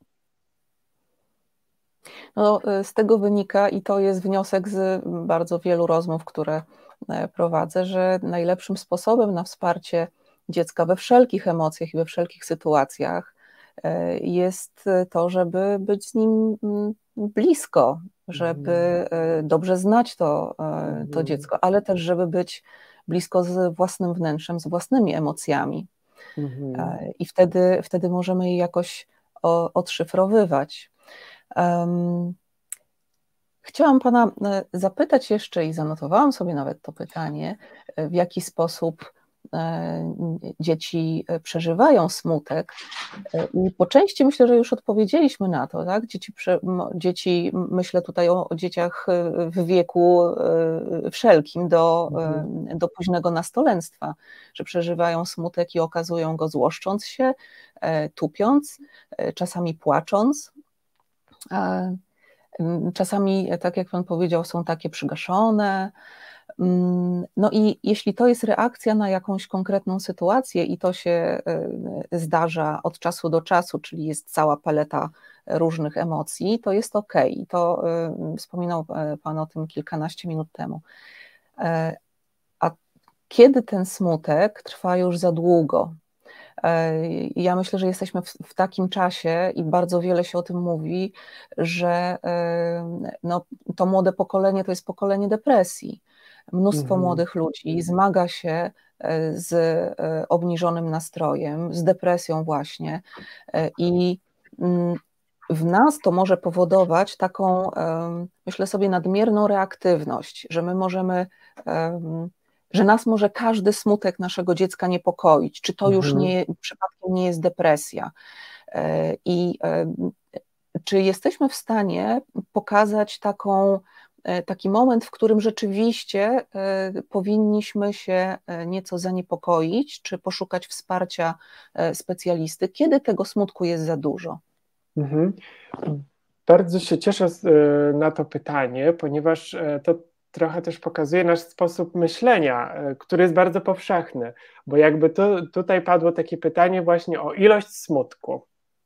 No, z tego wynika, i to jest wniosek z bardzo wielu rozmów, które prowadzę, że najlepszym sposobem na wsparcie dziecka we wszelkich emocjach i we wszelkich sytuacjach jest to, żeby być z nim blisko, żeby dobrze znać to, to dziecko, ale też żeby być blisko z własnym wnętrzem, z własnymi emocjami. Mhm. I wtedy, wtedy możemy je jakoś odszyfrowywać. Um, Chciałam pana zapytać jeszcze, i zanotowałam sobie nawet to pytanie, w jaki sposób dzieci przeżywają smutek. I po części myślę, że już odpowiedzieliśmy na to, tak? Dzieci, dzieci myślę tutaj o, o dzieciach w wieku wszelkim, do, mhm. do późnego nastolenstwa, że przeżywają smutek i okazują go złoszcząc się, tupiąc, czasami płacząc. Czasami, tak jak pan powiedział, są takie przygaszone. No i jeśli to jest reakcja na jakąś konkretną sytuację i to się zdarza od czasu do czasu, czyli jest cała paleta różnych emocji, to jest okej. To wspominał pan o tym kilkanaście minut temu. A kiedy ten smutek trwa już za długo? Ja myślę, że jesteśmy w, w takim czasie i bardzo wiele się o tym mówi, że no, to młode pokolenie to jest pokolenie depresji. Mnóstwo mhm. młodych ludzi zmaga się z obniżonym nastrojem, z depresją właśnie, i w nas to może powodować taką, myślę sobie, nadmierną reaktywność, że my możemy, że nas może każdy smutek naszego dziecka niepokoić, czy to mhm. już nie, przypadkiem nie jest depresja. I czy jesteśmy w stanie pokazać taką, taki moment, w którym rzeczywiście powinniśmy się nieco zaniepokoić, czy poszukać wsparcia specjalisty, kiedy tego smutku jest za dużo? Mhm. Bardzo się cieszę na to pytanie, ponieważ to trochę też pokazuje nasz sposób myślenia, który jest bardzo powszechny, bo jakby tu, tutaj padło takie pytanie właśnie o ilość smutku.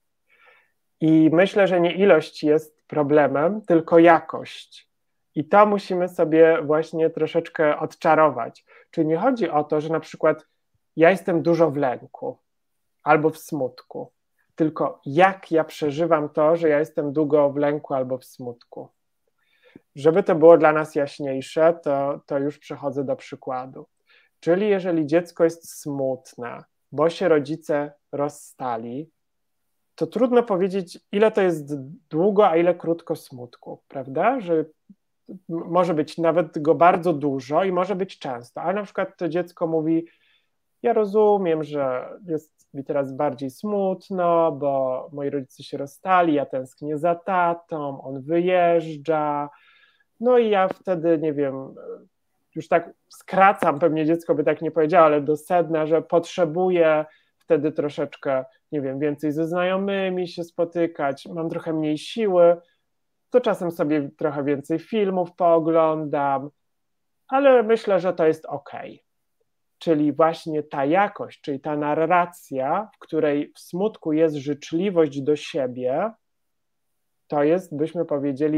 I myślę, że nie ilość jest problemem, tylko jakość. I to musimy sobie właśnie troszeczkę odczarować. Czyli nie chodzi o to, że na przykład ja jestem dużo w lęku albo w smutku, tylko jak ja przeżywam to, że ja jestem długo w lęku albo w smutku. Żeby to było dla nas jaśniejsze, to, to już przechodzę do przykładu. Czyli jeżeli dziecko jest smutne, bo się rodzice rozstali, to trudno powiedzieć, ile to jest długo, a ile krótko smutku, prawda? Że może być nawet go bardzo dużo i może być często, ale na przykład to dziecko mówi, ja rozumiem, że jest mi teraz bardziej smutno, bo moi rodzice się rozstali, ja tęsknię za tatą, on wyjeżdża, no i ja wtedy, nie wiem, już tak skracam, pewnie dziecko by tak nie powiedziało, ale do sedna, że potrzebuję wtedy troszeczkę, nie wiem, więcej ze znajomymi się spotykać, mam trochę mniej siły, to czasem sobie trochę więcej filmów pooglądam, ale myślę, że to jest okej. Czyli właśnie ta jakość, czyli ta narracja, w której w smutku jest życzliwość do siebie, to jest, byśmy powiedzieli,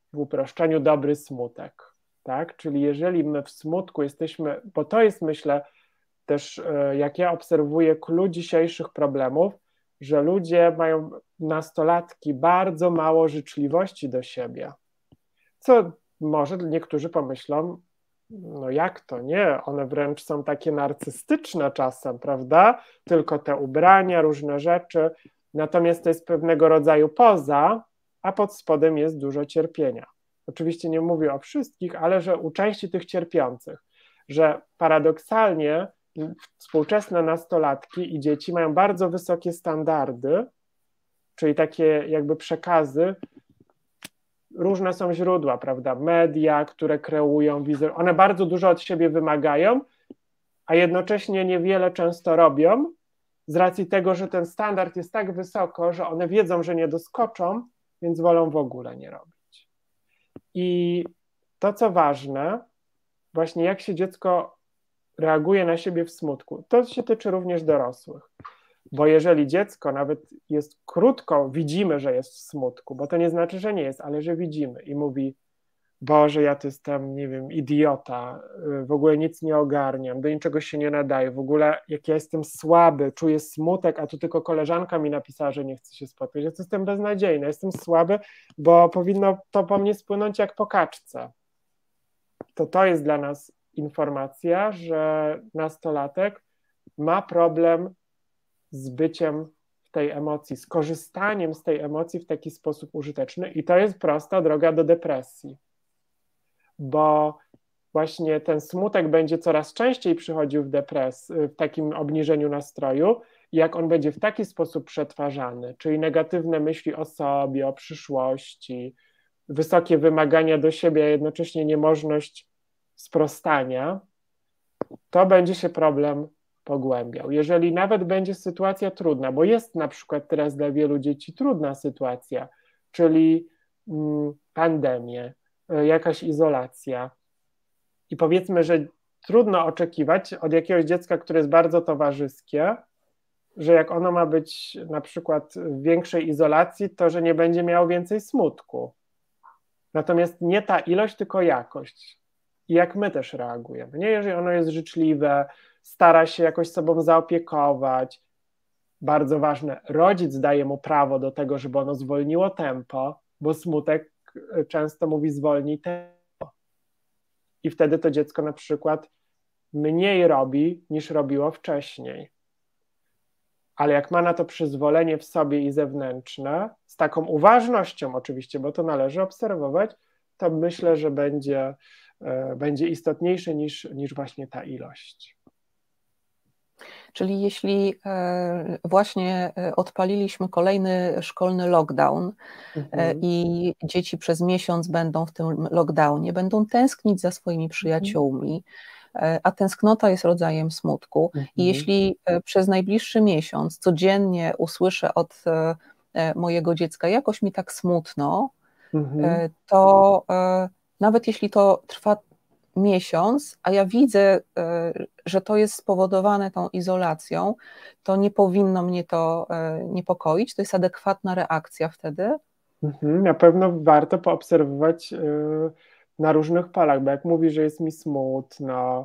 w uproszczeniu dobry smutek, tak? Czyli jeżeli my w smutku jesteśmy, bo to jest, myślę, też jak ja obserwuję klucz dzisiejszych problemów, że ludzie mają, nastolatki, bardzo mało życzliwości do siebie. Co może niektórzy pomyślą, no jak to, nie, one wręcz są takie narcystyczne czasem, prawda? Tylko te ubrania, różne rzeczy, natomiast to jest pewnego rodzaju poza, a pod spodem jest dużo cierpienia. Oczywiście nie mówię o wszystkich, ale że u części tych cierpiących, że paradoksalnie współczesne nastolatki i dzieci mają bardzo wysokie standardy, czyli takie jakby przekazy, różne są źródła, prawda, media, które kreują wizerunek, one bardzo dużo od siebie wymagają, a jednocześnie niewiele często robią, z racji tego, że ten standard jest tak wysoko, że one wiedzą, że nie doskoczą, więc wolą w ogóle nie robić. I to, co ważne, właśnie jak się dziecko reaguje na siebie w smutku, to się tyczy również dorosłych. Bo jeżeli dziecko nawet jest krótko, widzimy, że jest w smutku, bo to nie znaczy, że nie jest, ale że widzimy i mówi, Boże, ja to jestem, nie wiem, idiota, w ogóle nic nie ogarniam, do niczego się nie nadaję, w ogóle jak ja jestem słaby, czuję smutek, a tu tylko koleżanka mi napisała, że nie chce się spotkać, ja jestem beznadziejny, jestem słaby, bo powinno to po mnie spłynąć jak po kaczce. To to jest dla nas informacja, że nastolatek ma problem z byciem w tej emocji, z korzystaniem z tej emocji w taki sposób użyteczny i to jest prosta droga do depresji, bo właśnie ten smutek będzie coraz częściej przychodził w depresji, w takim obniżeniu nastroju, jak on będzie w taki sposób przetwarzany, czyli negatywne myśli o sobie, o przyszłości, wysokie wymagania do siebie, a jednocześnie niemożność sprostania, to będzie się problem pogłębiał. Jeżeli nawet będzie sytuacja trudna, bo jest na przykład teraz dla wielu dzieci trudna sytuacja, czyli mm, pandemie, jakaś izolacja i powiedzmy, że trudno oczekiwać od jakiegoś dziecka, które jest bardzo towarzyskie, że jak ono ma być na przykład w większej izolacji, to że nie będzie miało więcej smutku. Natomiast nie ta ilość, tylko jakość. I jak my też reagujemy. Nie, jeżeli ono jest życzliwe, stara się jakoś sobą zaopiekować. Bardzo ważne, rodzic daje mu prawo do tego, żeby ono zwolniło tempo, bo smutek często mówi zwolnij tempo. I wtedy to dziecko na przykład mniej robi, niż robiło wcześniej. Ale jak ma na to przyzwolenie w sobie i zewnętrzne, z taką uważnością oczywiście, bo to należy obserwować, to myślę, że będzie, będzie istotniejsze niż, niż właśnie ta ilość. Czyli jeśli właśnie odpaliliśmy kolejny szkolny lockdown mhm. i dzieci przez miesiąc będą w tym lockdownie, będą tęsknić za swoimi przyjaciółmi, a tęsknota jest rodzajem smutku. Mhm. I jeśli przez najbliższy miesiąc codziennie usłyszę od mojego dziecka, jakoś mi tak smutno, mhm. to nawet jeśli to trwa miesiąc, a ja widzę, że to jest spowodowane tą izolacją, to nie powinno mnie to niepokoić, to jest adekwatna reakcja wtedy? Mhm, na pewno warto poobserwować na różnych polach, bo jak mówi, że jest mi smutno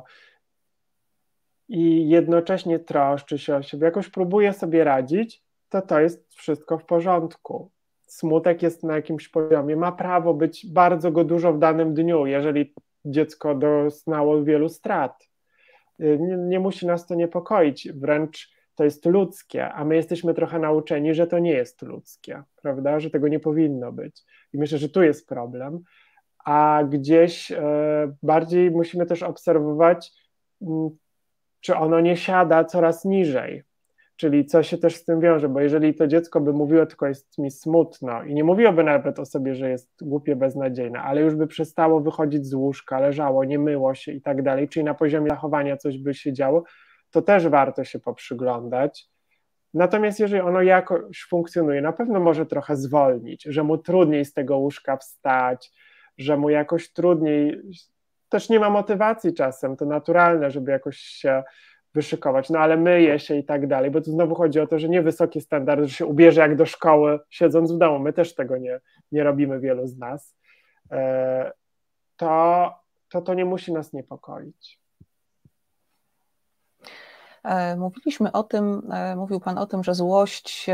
i jednocześnie troszczy się o siebie, jakoś próbuje sobie radzić, to to jest wszystko w porządku. Smutek jest na jakimś poziomie, ma prawo być bardzo go dużo w danym dniu, jeżeli dziecko doznało wielu strat. Nie, nie musi nas to niepokoić, wręcz to jest ludzkie, a my jesteśmy trochę nauczeni, że to nie jest ludzkie, prawda, że tego nie powinno być. I myślę, że tu jest problem, a gdzieś e, bardziej musimy też obserwować, m, czy ono nie siada coraz niżej, czyli co się też z tym wiąże, bo jeżeli to dziecko by mówiło tylko jest mi smutno i nie mówiłoby nawet o sobie, że jest głupie, beznadziejne, ale już by przestało wychodzić z łóżka, leżało, nie myło się i tak dalej, czyli na poziomie zachowania coś by się działo, to też warto się poprzyglądać. Natomiast jeżeli ono jakoś funkcjonuje, na pewno może trochę zwolnić, że mu trudniej z tego łóżka wstać, że mu jakoś trudniej, też nie ma motywacji czasem, to naturalne, żeby jakoś się wyszykować, no ale myje się i tak dalej, bo tu znowu chodzi o to, że nie wysokie standardy, że się ubierze jak do szkoły, siedząc w domu, my też tego nie, nie robimy, wielu z nas, to to, to nie musi nas niepokoić. Mówiliśmy o tym, mówił Pan o tym, że złość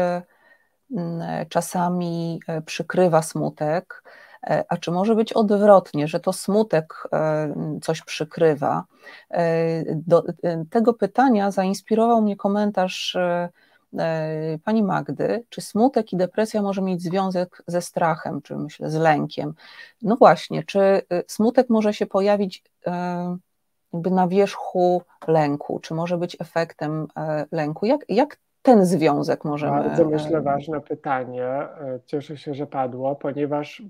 czasami przykrywa smutek, a czy może być odwrotnie, że to smutek coś przykrywa? Do tego pytania zainspirował mnie komentarz pani Magdy, czy smutek i depresja może mieć związek ze strachem, czy myślę z lękiem. No właśnie, czy smutek może się pojawić jakby na wierzchu lęku, czy może być efektem lęku? Jak, jak ten związek możemy... Bardzo, myślę, ważne pytanie. Cieszę się, że padło, ponieważ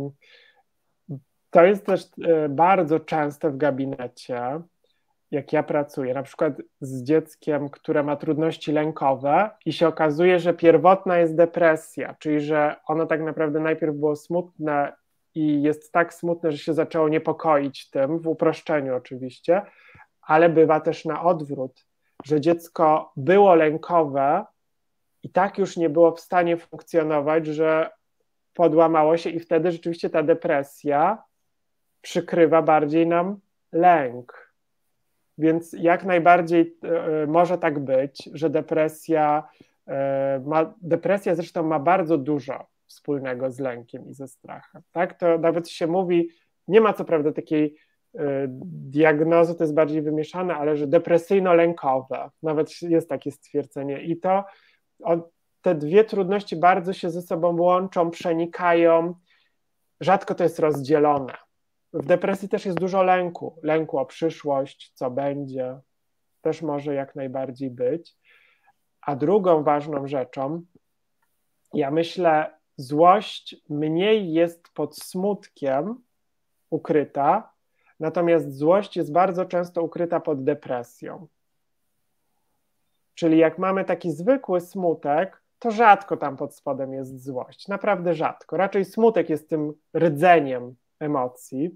to jest też bardzo częste w gabinecie, jak ja pracuję, na przykład z dzieckiem, które ma trudności lękowe i się okazuje, że pierwotna jest depresja, czyli że ono tak naprawdę najpierw było smutne i jest tak smutne, że się zaczęło niepokoić tym, w uproszczeniu oczywiście, ale bywa też na odwrót, że dziecko było lękowe i tak już nie było w stanie funkcjonować, że podłamało się i wtedy rzeczywiście ta depresja przykrywa bardziej nam lęk. Więc jak najbardziej y, może tak być, że depresja y, ma, depresja zresztą ma bardzo dużo wspólnego z lękiem i ze strachem. Tak? To nawet się mówi, nie ma co prawda takiej y, diagnozy, to jest bardziej wymieszane, ale że depresyjno-lękowe, nawet jest takie stwierdzenie i to o, te dwie trudności bardzo się ze sobą łączą, przenikają, rzadko to jest rozdzielone. W depresji też jest dużo lęku, lęku o przyszłość, co będzie, też może jak najbardziej być. A drugą ważną rzeczą, ja myślę, złość mniej jest pod smutkiem ukryta, natomiast złość jest bardzo często ukryta pod depresją. Czyli jak mamy taki zwykły smutek, to rzadko tam pod spodem jest złość, naprawdę rzadko. Raczej smutek jest tym rdzeniem emocji,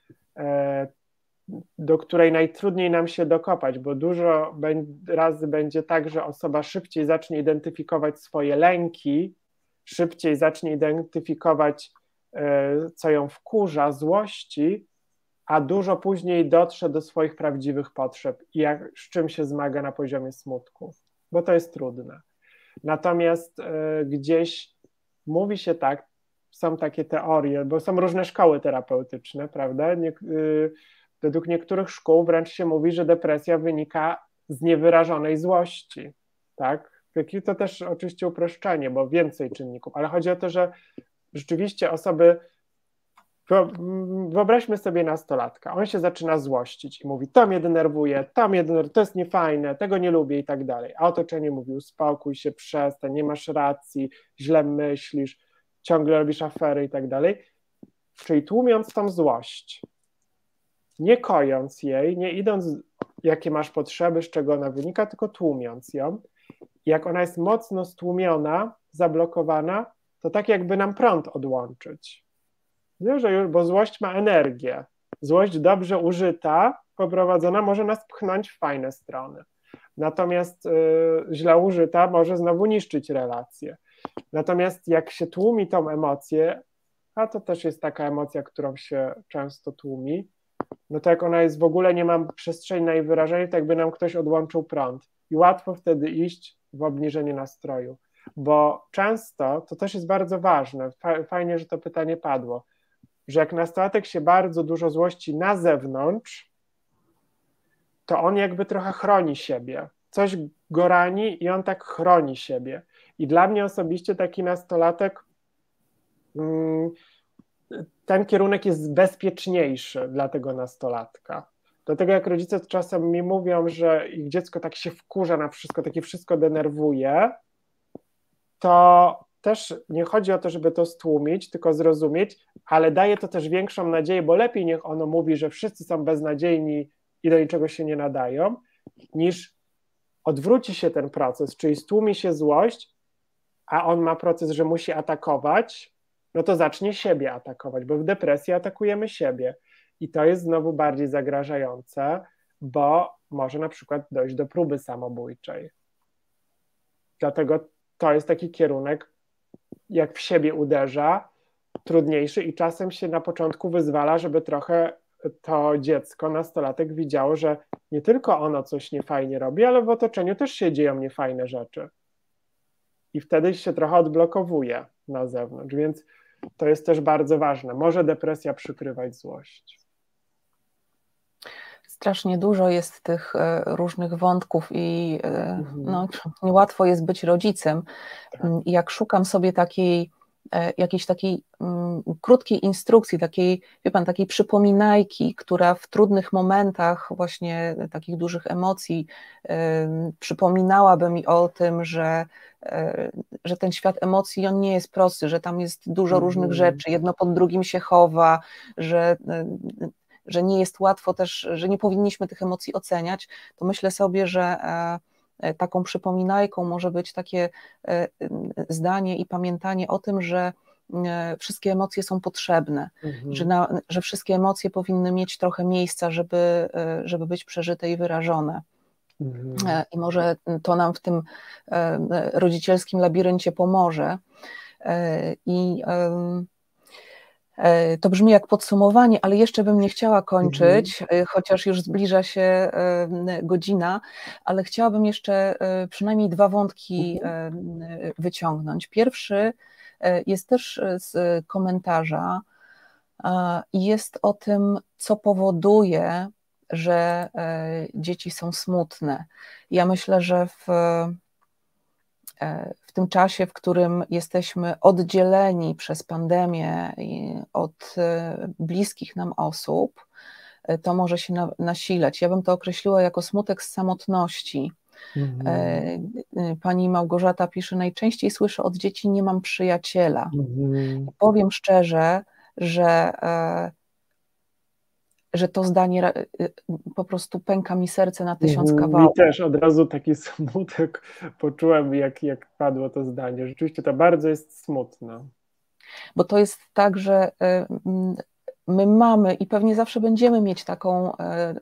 do której najtrudniej nam się dokopać, bo dużo razy będzie tak, że osoba szybciej zacznie identyfikować swoje lęki, szybciej zacznie identyfikować, co ją wkurza, złości, a dużo później dotrze do swoich prawdziwych potrzeb i jak, z czym się zmaga na poziomie smutku, bo to jest trudne. Natomiast gdzieś mówi się tak, są takie teorie, bo są różne szkoły terapeutyczne, prawda? Nie, y, według niektórych szkół wręcz się mówi, że depresja wynika z niewyrażonej złości, tak? To też oczywiście uproszczenie, bo więcej czynników, ale chodzi o to, że rzeczywiście osoby, wyobraźmy sobie nastolatka, on się zaczyna złościć i mówi, to mnie denerwuje, to mnie denerwuje, to jest niefajne, tego nie lubię i tak dalej, a otoczenie mówi, uspokój się, przestań, nie masz racji, źle myślisz, ciągle robisz afery i tak dalej, czyli tłumiąc tą złość, nie kojąc jej, nie idąc, jakie masz potrzeby, z czego ona wynika, tylko tłumiąc ją. Jak ona jest mocno stłumiona, zablokowana, to tak jakby nam prąd odłączyć. Nie, że już, bo złość ma energię. Złość dobrze użyta, poprowadzona może nas pchnąć w fajne strony. Natomiast yy, źle użyta może znowu niszczyć relacje. Natomiast jak się tłumi tą emocję, a to też jest taka emocja, którą się często tłumi, no to jak ona jest w ogóle, nie ma przestrzeni na jej wyrażenie, to jakby nam ktoś odłączył prąd. I łatwo wtedy iść w obniżenie nastroju. Bo często, to też jest bardzo ważne, fajnie, że to pytanie padło, że jak nastolatek się bardzo dużo złości na zewnątrz, to on jakby trochę chroni siebie. Coś go rani i on tak chroni siebie. I dla mnie osobiście taki nastolatek, ten kierunek jest bezpieczniejszy dla tego nastolatka. Dlatego jak rodzice czasem mi mówią, że ich dziecko tak się wkurza na wszystko, takie wszystko denerwuje, to też nie chodzi o to, żeby to stłumić, tylko zrozumieć, ale daje to też większą nadzieję, bo lepiej niech ono mówi, że wszyscy są beznadziejni i do niczego się nie nadają, niż odwróci się ten proces, czyli stłumi się złość, a on ma proces, że musi atakować, no to zacznie siebie atakować, bo w depresji atakujemy siebie. I to jest znowu bardziej zagrażające, bo może na przykład dojść do próby samobójczej. Dlatego to jest taki kierunek, jak w siebie uderza, trudniejszy i czasem się na początku wyzwala, żeby trochę to dziecko, nastolatek widziało, że nie tylko ono coś niefajnie robi, ale w otoczeniu też się dzieją niefajne rzeczy. I wtedy się trochę odblokowuje na zewnątrz, więc to jest też bardzo ważne. Może depresja przykrywać złość. Strasznie dużo jest tych różnych wątków i Mhm. no, niełatwo jest być rodzicem. Tak. I jak szukam sobie takiej, jakiejś takiej um, krótkiej instrukcji, takiej, wie pan, takiej przypominajki, która w trudnych momentach właśnie takich dużych emocji um, przypominałaby mi o tym, że, um, że ten świat emocji, on nie jest prosty, że tam jest dużo Mhm. różnych rzeczy, jedno pod drugim się chowa, że um, że nie jest łatwo też, że nie powinniśmy tych emocji oceniać, to myślę sobie, że taką przypominajką może być takie zdanie i pamiętanie o tym, że wszystkie emocje są potrzebne, mhm. że, na, że wszystkie emocje powinny mieć trochę miejsca, żeby, żeby być przeżyte i wyrażone. Mhm. I może to nam w tym rodzicielskim labiryncie pomoże. I to brzmi jak podsumowanie, ale jeszcze bym nie chciała kończyć, mhm. chociaż już zbliża się godzina, ale chciałabym jeszcze przynajmniej dwa wątki mhm. wyciągnąć. Pierwszy jest też z komentarza i jest o tym, co powoduje, że dzieci są smutne. Ja myślę, że w w tym czasie, w którym jesteśmy oddzieleni przez pandemię od bliskich nam osób, to może się nasilać. Ja bym to określiła jako smutek z samotności. Mhm. Pani Małgorzata pisze, najczęściej słyszę od dzieci, nie mam przyjaciela. Mhm. Powiem szczerze, że że to zdanie po prostu pęka mi serce na tysiąc kawałków. Mi też od razu taki smutek poczułem, jak, jak padło to zdanie. Rzeczywiście to bardzo jest smutne. Bo to jest tak, że my mamy i pewnie zawsze będziemy mieć taką,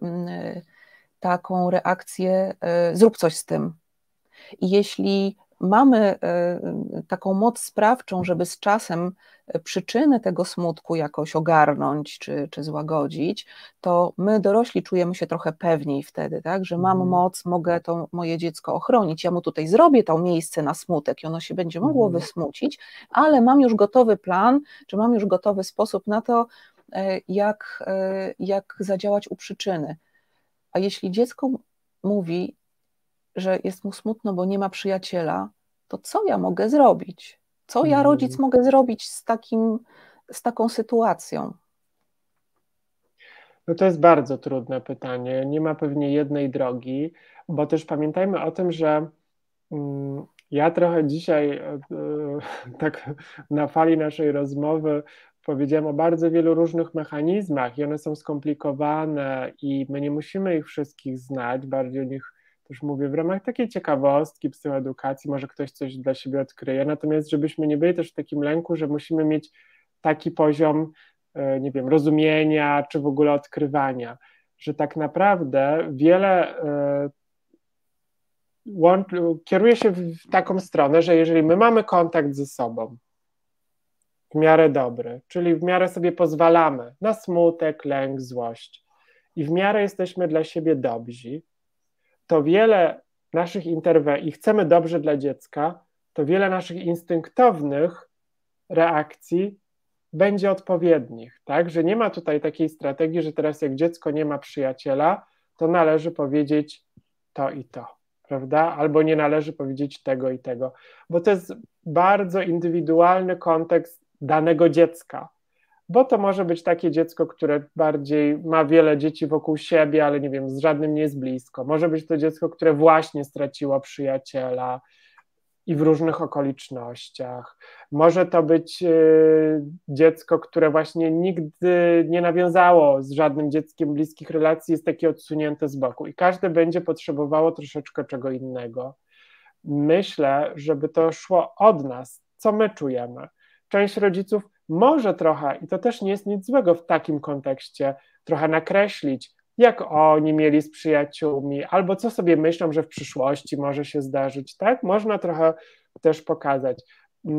taką reakcję, zrób coś z tym. I jeśli mamy taką moc sprawczą, żeby z czasem przyczyny tego smutku jakoś ogarnąć czy, czy złagodzić, to my dorośli czujemy się trochę pewniej wtedy, tak? Że mam mm. moc, mogę to moje dziecko ochronić, ja mu tutaj zrobię to miejsce na smutek i ono się będzie mogło mm. wysmucić, ale mam już gotowy plan, czy mam już gotowy sposób na to, jak, jak zadziałać u przyczyny. A jeśli dziecko mówi, że jest mu smutno, bo nie ma przyjaciela, to co ja mogę zrobić? Co ja, rodzic, mogę zrobić z, takim, z taką sytuacją? No to jest bardzo trudne pytanie. Nie ma pewnie jednej drogi, bo też pamiętajmy o tym, że mm, ja trochę dzisiaj e, tak na fali naszej rozmowy powiedziałem o bardzo wielu różnych mechanizmach i one są skomplikowane i my nie musimy ich wszystkich znać, bardziej o nich też mówię w ramach takiej ciekawostki psychoedukacji, może ktoś coś dla siebie odkryje, natomiast żebyśmy nie byli też w takim lęku, że musimy mieć taki poziom, nie wiem, rozumienia, czy w ogóle odkrywania, że tak naprawdę wiele kieruje się w taką stronę, że jeżeli my mamy kontakt ze sobą w miarę dobry, czyli w miarę sobie pozwalamy na smutek, lęk, złość i w miarę jesteśmy dla siebie dobrzy, to wiele naszych interwencji, i chcemy dobrze dla dziecka, to wiele naszych instynktownych reakcji będzie odpowiednich, tak? Że nie ma tutaj takiej strategii, że teraz jak dziecko nie ma przyjaciela, to należy powiedzieć to i to, prawda? Albo nie należy powiedzieć tego i tego, bo to jest bardzo indywidualny kontekst danego dziecka. Bo to może być takie dziecko, które bardziej ma wiele dzieci wokół siebie, ale nie wiem, z żadnym nie jest blisko. Może być to dziecko, które właśnie straciło przyjaciela i w różnych okolicznościach. Może to być y, dziecko, które właśnie nigdy nie nawiązało z żadnym dzieckiem bliskich relacji, jest takie odsunięte z boku i każde będzie potrzebowało troszeczkę czego innego. Myślę, żeby to szło od nas, co my czujemy. Część rodziców może trochę, i to też nie jest nic złego w takim kontekście, trochę nakreślić, jak oni mieli z przyjaciółmi, albo co sobie myślą, że w przyszłości może się zdarzyć, tak? Można trochę też pokazać.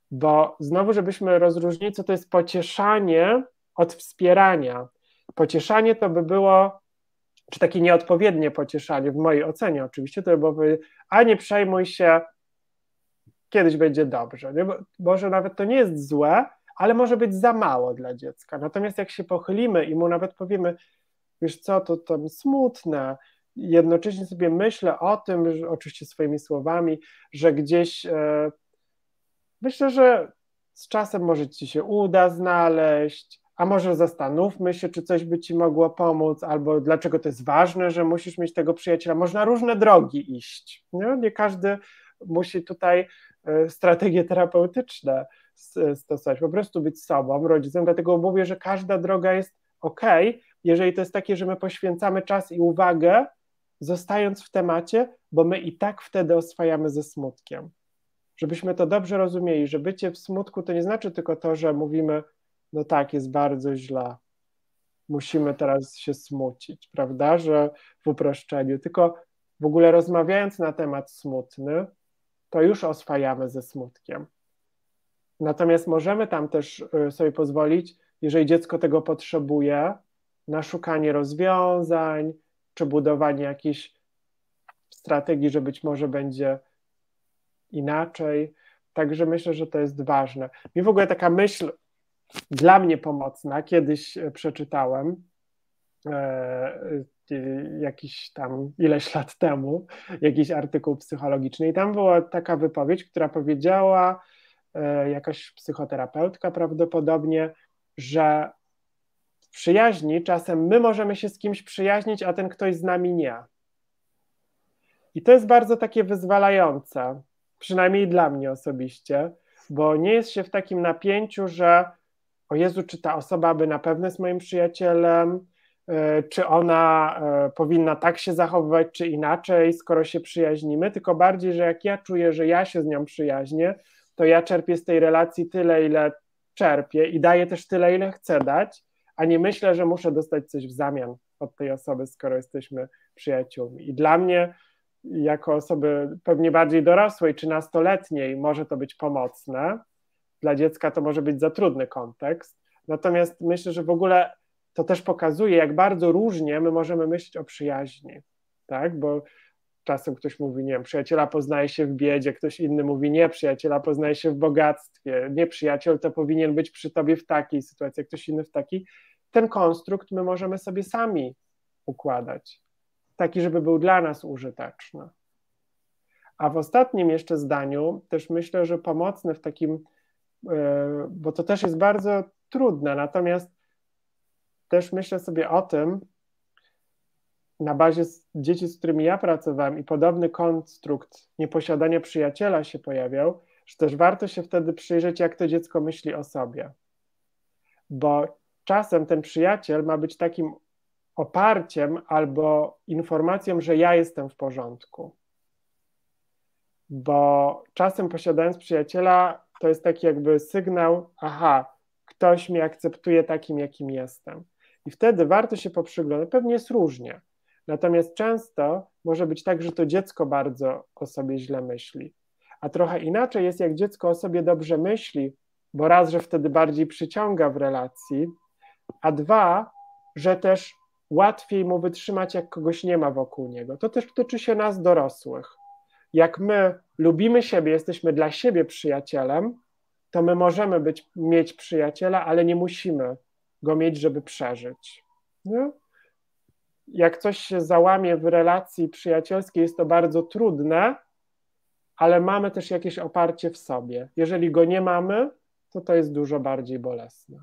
bo znowu, żebyśmy rozróżnili, co to jest pocieszanie od wspierania. Pocieszanie to by było, czy takie nieodpowiednie pocieszanie, w mojej ocenie oczywiście, to by było powiedzieć, a nie przejmuj się, kiedyś będzie dobrze. Nie? Bo, może nawet to nie jest złe, ale może być za mało dla dziecka. Natomiast jak się pochylimy i mu nawet powiemy, wiesz co, to tam smutne, jednocześnie sobie myślę o tym, że, oczywiście swoimi słowami, że gdzieś e, myślę, że z czasem może ci się uda znaleźć, a może zastanówmy się, czy coś by ci mogło pomóc, albo dlaczego to jest ważne, że musisz mieć tego przyjaciela. Można różne drogi iść. Nie, nie każdy musi tutaj e, strategie terapeutyczne stosować, po prostu być sobą, rodzicem, dlatego mówię, że każda droga jest okej, jeżeli to jest takie, że my poświęcamy czas i uwagę, zostając w temacie, bo my i tak wtedy oswajamy ze smutkiem. Żebyśmy to dobrze rozumieli, że bycie w smutku to nie znaczy tylko to, że mówimy, no tak, jest bardzo źle, musimy teraz się smucić, prawda, że w uproszczeniu, tylko w ogóle rozmawiając na temat smutny, to już oswajamy ze smutkiem. Natomiast możemy tam też sobie pozwolić, jeżeli dziecko tego potrzebuje, na szukanie rozwiązań, czy budowanie jakichś strategii, że być może będzie inaczej. Także myślę, że to jest ważne. Mi w ogóle taka myśl dla mnie pomocna, kiedyś przeczytałem e, jakiś tam ileś lat temu, jakiś artykuł psychologiczny i tam była taka wypowiedź, która powiedziała, e, jakaś psychoterapeutka prawdopodobnie, że w przyjaźni czasem my możemy się z kimś przyjaźnić, a ten ktoś z nami nie. I to jest bardzo takie wyzwalające, przynajmniej dla mnie osobiście, bo nie jest się w takim napięciu, że o Jezu, czy ta osoba by na pewno jest moim przyjacielem, czy ona powinna tak się zachowywać, czy inaczej, skoro się przyjaźnimy, tylko bardziej, że jak ja czuję, że ja się z nią przyjaźnię, to ja czerpię z tej relacji tyle, ile czerpię i daję też tyle, ile chcę dać, a nie myślę, że muszę dostać coś w zamian od tej osoby, skoro jesteśmy przyjaciółmi. I dla mnie, jako osoby pewnie bardziej dorosłej czy nastoletniej, może to być pomocne. Dla dziecka to może być za trudny kontekst. Natomiast myślę, że w ogóle to też pokazuje, jak bardzo różnie my możemy myśleć o przyjaźni, tak? Bo czasem ktoś mówi, nie wiem, przyjaciela poznaje się w biedzie, ktoś inny mówi, nie, przyjaciela poznaje się w bogactwie, nie, przyjaciel to powinien być przy tobie w takiej sytuacji, ktoś inny w takiej. Ten konstrukt my możemy sobie sami układać, taki, żeby był dla nas użyteczny. A w ostatnim jeszcze zdaniu też myślę, że pomocne w takim, bo to też jest bardzo trudne, natomiast też myślę sobie o tym, na bazie dzieci, z którymi ja pracowałem i podobny konstrukt nieposiadania przyjaciela się pojawiał, że też warto się wtedy przyjrzeć, jak to dziecko myśli o sobie. Bo czasem ten przyjaciel ma być takim oparciem albo informacją, że ja jestem w porządku. Bo czasem posiadając przyjaciela, to jest taki jakby sygnał, aha, ktoś mnie akceptuje takim, jakim jestem. I wtedy warto się poprzyglądać, pewnie jest różnie. Natomiast często może być tak, że to dziecko bardzo o sobie źle myśli. A trochę inaczej jest, jak dziecko o sobie dobrze myśli, bo raz, że wtedy bardziej przyciąga w relacji, a dwa, że też łatwiej mu wytrzymać, jak kogoś nie ma wokół niego. To też tyczy się nas dorosłych. Jak my lubimy siebie, jesteśmy dla siebie przyjacielem, to my możemy być, mieć przyjaciela, ale nie musimy go mieć, żeby przeżyć. Nie? Jak coś się załamie w relacji przyjacielskiej, jest to bardzo trudne, ale mamy też jakieś oparcie w sobie. Jeżeli go nie mamy, to to jest dużo bardziej bolesne.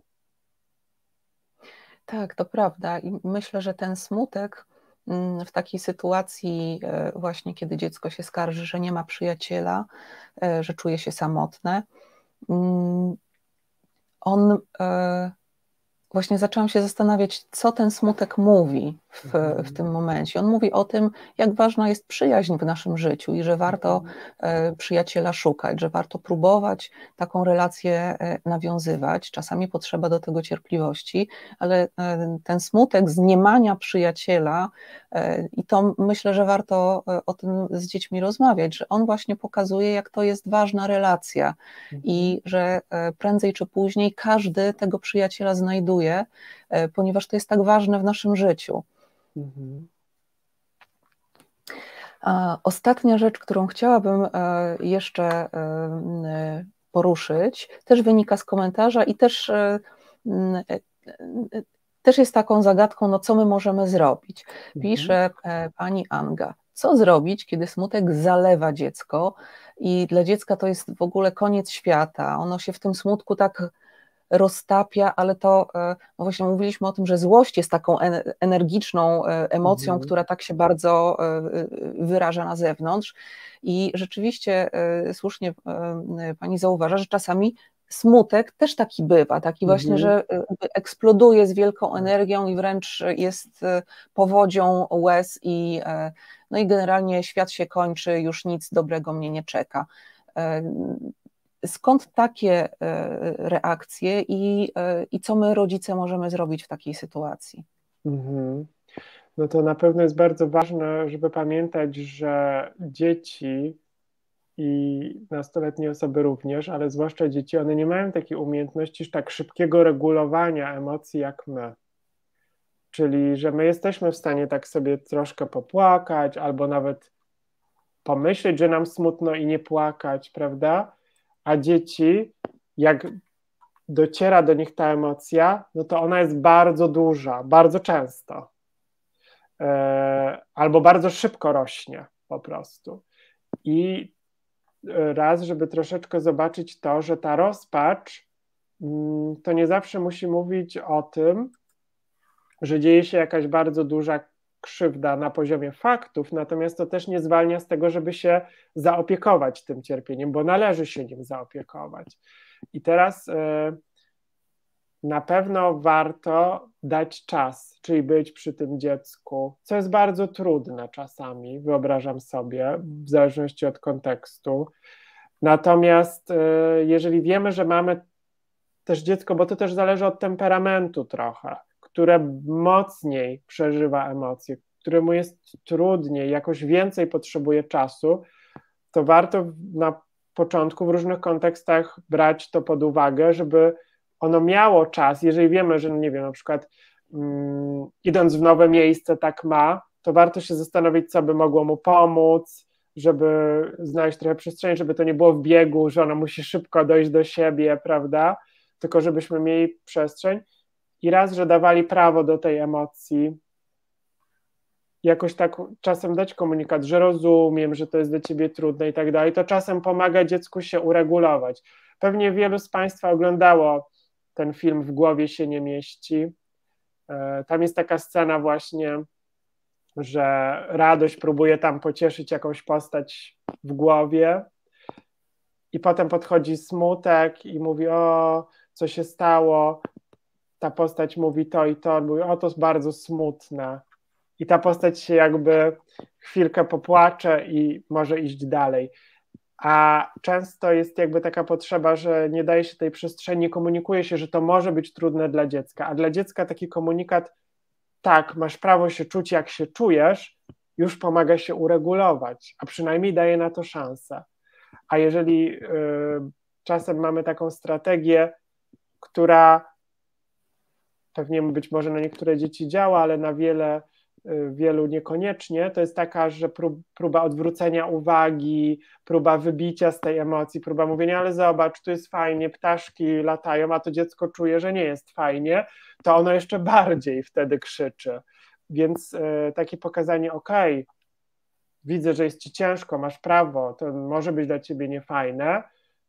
Tak, to prawda. I myślę, że ten smutek w takiej sytuacji właśnie, kiedy dziecko się skarży, że nie ma przyjaciela, że czuje się samotne, on właśnie zaczęłam się zastanawiać, co ten smutek mówi w, w tym momencie. On mówi o tym, jak ważna jest przyjaźń w naszym życiu i że warto przyjaciela szukać, że warto próbować taką relację nawiązywać. Czasami potrzeba do tego cierpliwości, ale ten smutek z niemania przyjaciela, i to myślę, że warto o tym z dziećmi rozmawiać, że on właśnie pokazuje, jak to jest ważna relacja i że prędzej czy później każdy tego przyjaciela znajduje, ponieważ to jest tak ważne w naszym życiu. Mhm. A ostatnia rzecz, którą chciałabym jeszcze poruszyć, też wynika z komentarza i też, też jest taką zagadką, no co my możemy zrobić. Pisze pani Anga, co zrobić, kiedy smutek zalewa dziecko i dla dziecka to jest w ogóle koniec świata, ono się w tym smutku tak roztapia, ale to, no właśnie mówiliśmy o tym, że złość jest taką energiczną emocją, mhm. która tak się bardzo wyraża na zewnątrz i rzeczywiście słusznie pani zauważa, że czasami smutek też taki bywa, taki mhm. właśnie, że eksploduje z wielką energią i wręcz jest powodzią łez i, no i generalnie świat się kończy, już nic dobrego mnie nie czeka. Skąd takie reakcje i, i co my, rodzice, możemy zrobić w takiej sytuacji? Mhm. No to na pewno jest bardzo ważne, żeby pamiętać, że dzieci i nastoletnie osoby również, ale zwłaszcza dzieci, one nie mają takiej umiejętności tak szybkiego regulowania emocji jak my. Czyli, że my jesteśmy w stanie tak sobie troszkę popłakać, albo nawet pomyśleć, że nam smutno i nie płakać, prawda? A dzieci, jak dociera do nich ta emocja, no to ona jest bardzo duża, bardzo często. E, albo bardzo szybko rośnie po prostu. I raz, żeby troszeczkę zobaczyć to, że ta rozpacz mm, to nie zawsze musi mówić o tym, że dzieje się jakaś bardzo duża krzywda na poziomie faktów, natomiast to też nie zwalnia z tego, żeby się zaopiekować tym cierpieniem, bo należy się nim zaopiekować. I teraz y, na pewno warto dać czas, czyli być przy tym dziecku, co jest bardzo trudne czasami, wyobrażam sobie, w zależności od kontekstu. Natomiast y, jeżeli wiemy, że mamy też dziecko, bo to też zależy od temperamentu trochę, które mocniej przeżywa emocje, któremu jest trudniej, jakoś więcej potrzebuje czasu, to warto na początku w różnych kontekstach brać to pod uwagę, żeby ono miało czas, jeżeli wiemy, że, no nie wiem, na przykład um, idąc w nowe miejsce tak ma, to warto się zastanowić, co by mogło mu pomóc, żeby znaleźć trochę przestrzeni, żeby to nie było w biegu, że ono musi szybko dojść do siebie, prawda, tylko żebyśmy mieli przestrzeń i raz, że dawali prawo do tej emocji, jakoś tak czasem dać komunikat, że rozumiem, że to jest dla ciebie trudne i tak dalej, to czasem pomaga dziecku się uregulować. Pewnie wielu z Państwa oglądało ten film W głowie się nie mieści. Tam jest taka scena właśnie, że Radość próbuje tam pocieszyć jakąś postać w głowie i potem podchodzi Smutek i mówi, o, co się stało, ta postać mówi to i to, mówi, o, to jest bardzo smutne. I ta postać się jakby chwilkę popłacze i może iść dalej. A często jest jakby taka potrzeba, że nie daje się tej przestrzeni, nie komunikuje się, że to może być trudne dla dziecka. A dla dziecka taki komunikat, tak, masz prawo się czuć jak się czujesz, już pomaga się uregulować, a przynajmniej daje na to szansę. A jeżeli y, czasem mamy taką strategię, która pewnie być może na niektóre dzieci działa, ale na wiele, wielu niekoniecznie, to jest taka, że prób, próba odwrócenia uwagi, próba wybicia z tej emocji, próba mówienia, ale zobacz, tu jest fajnie, ptaszki latają, a to dziecko czuje, że nie jest fajnie, to ono jeszcze bardziej wtedy krzyczy. Więc y, takie pokazanie, okej, okay, widzę, że jest ci ciężko, masz prawo, to może być dla ciebie niefajne,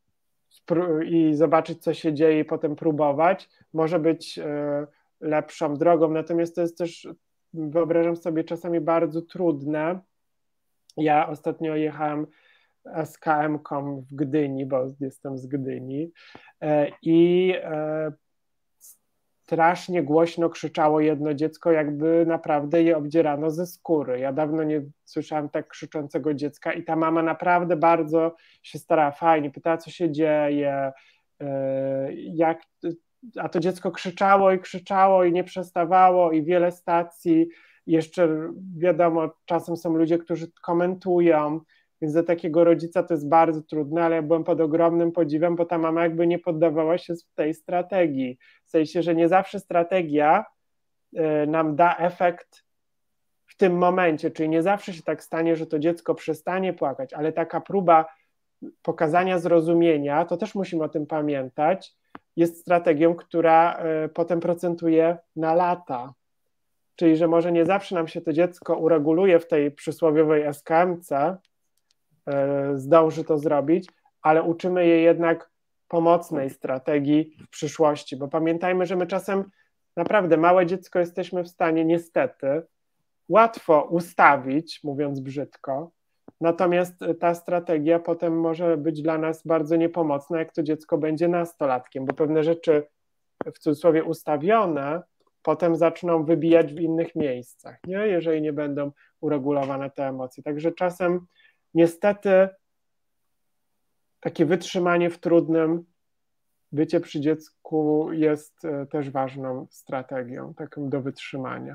i zobaczyć, co się dzieje i potem próbować, może być y, lepszą drogą, natomiast to jest też, wyobrażam sobie, czasami bardzo trudne. Ja ostatnio jechałem S K M-ką w Gdyni, bo jestem z Gdyni, y, i y, strasznie głośno krzyczało jedno dziecko, jakby naprawdę je obdzierano ze skóry. Ja dawno nie słyszałam tak krzyczącego dziecka i ta mama naprawdę bardzo się starała, fajnie, pytała, co się dzieje, jak, a to dziecko krzyczało i krzyczało i nie przestawało i wiele stacji, jeszcze wiadomo, czasem są ludzie, którzy komentują, więc dla takiego rodzica to jest bardzo trudne, ale ja byłem pod ogromnym podziwem, bo ta mama jakby nie poddawała się tej strategii. W sensie, że nie zawsze strategia nam da efekt w tym momencie, czyli nie zawsze się tak stanie, że to dziecko przestanie płakać, ale taka próba pokazania zrozumienia, to też musimy o tym pamiętać, jest strategią, która potem procentuje na lata. Czyli, że może nie zawsze nam się to dziecko ureguluje w tej przysłowiowej es ka em ce, zdąży to zrobić, ale uczymy je jednak pomocnej strategii w przyszłości, bo pamiętajmy, że my czasem naprawdę małe dziecko jesteśmy w stanie niestety łatwo ustawić, mówiąc brzydko, natomiast ta strategia potem może być dla nas bardzo niepomocna, jak to dziecko będzie nastolatkiem, bo pewne rzeczy w cudzysłowie ustawione potem zaczną wybijać w innych miejscach, nie? Jeżeli nie będą uregulowane te emocje. Także czasem niestety takie wytrzymanie w trudnym, bycie przy dziecku jest też ważną strategią, taką do wytrzymania.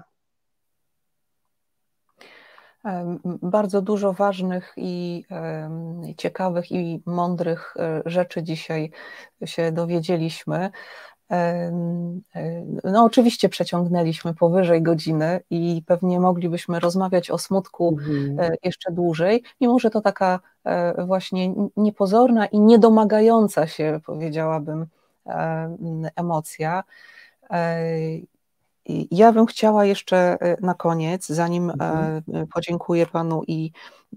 Bardzo dużo ważnych i ciekawych i mądrych rzeczy dzisiaj się dowiedzieliśmy. No oczywiście przeciągnęliśmy powyżej godziny i pewnie moglibyśmy rozmawiać o smutku mhm. jeszcze dłużej, mimo że to taka właśnie niepozorna i niedomagająca się, powiedziałabym, emocja. Ja bym chciała jeszcze na koniec, zanim mhm. podziękuję Panu i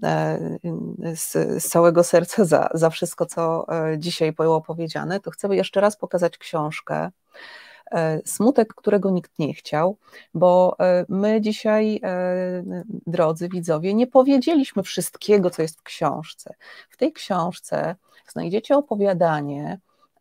z, z całego serca za, za wszystko, co dzisiaj było powiedziane, to chcę jeszcze raz pokazać książkę Smutek, którego nikt nie chciał, bo my dzisiaj, drodzy widzowie, nie powiedzieliśmy wszystkiego, co jest w książce. W tej książce znajdziecie opowiadanie,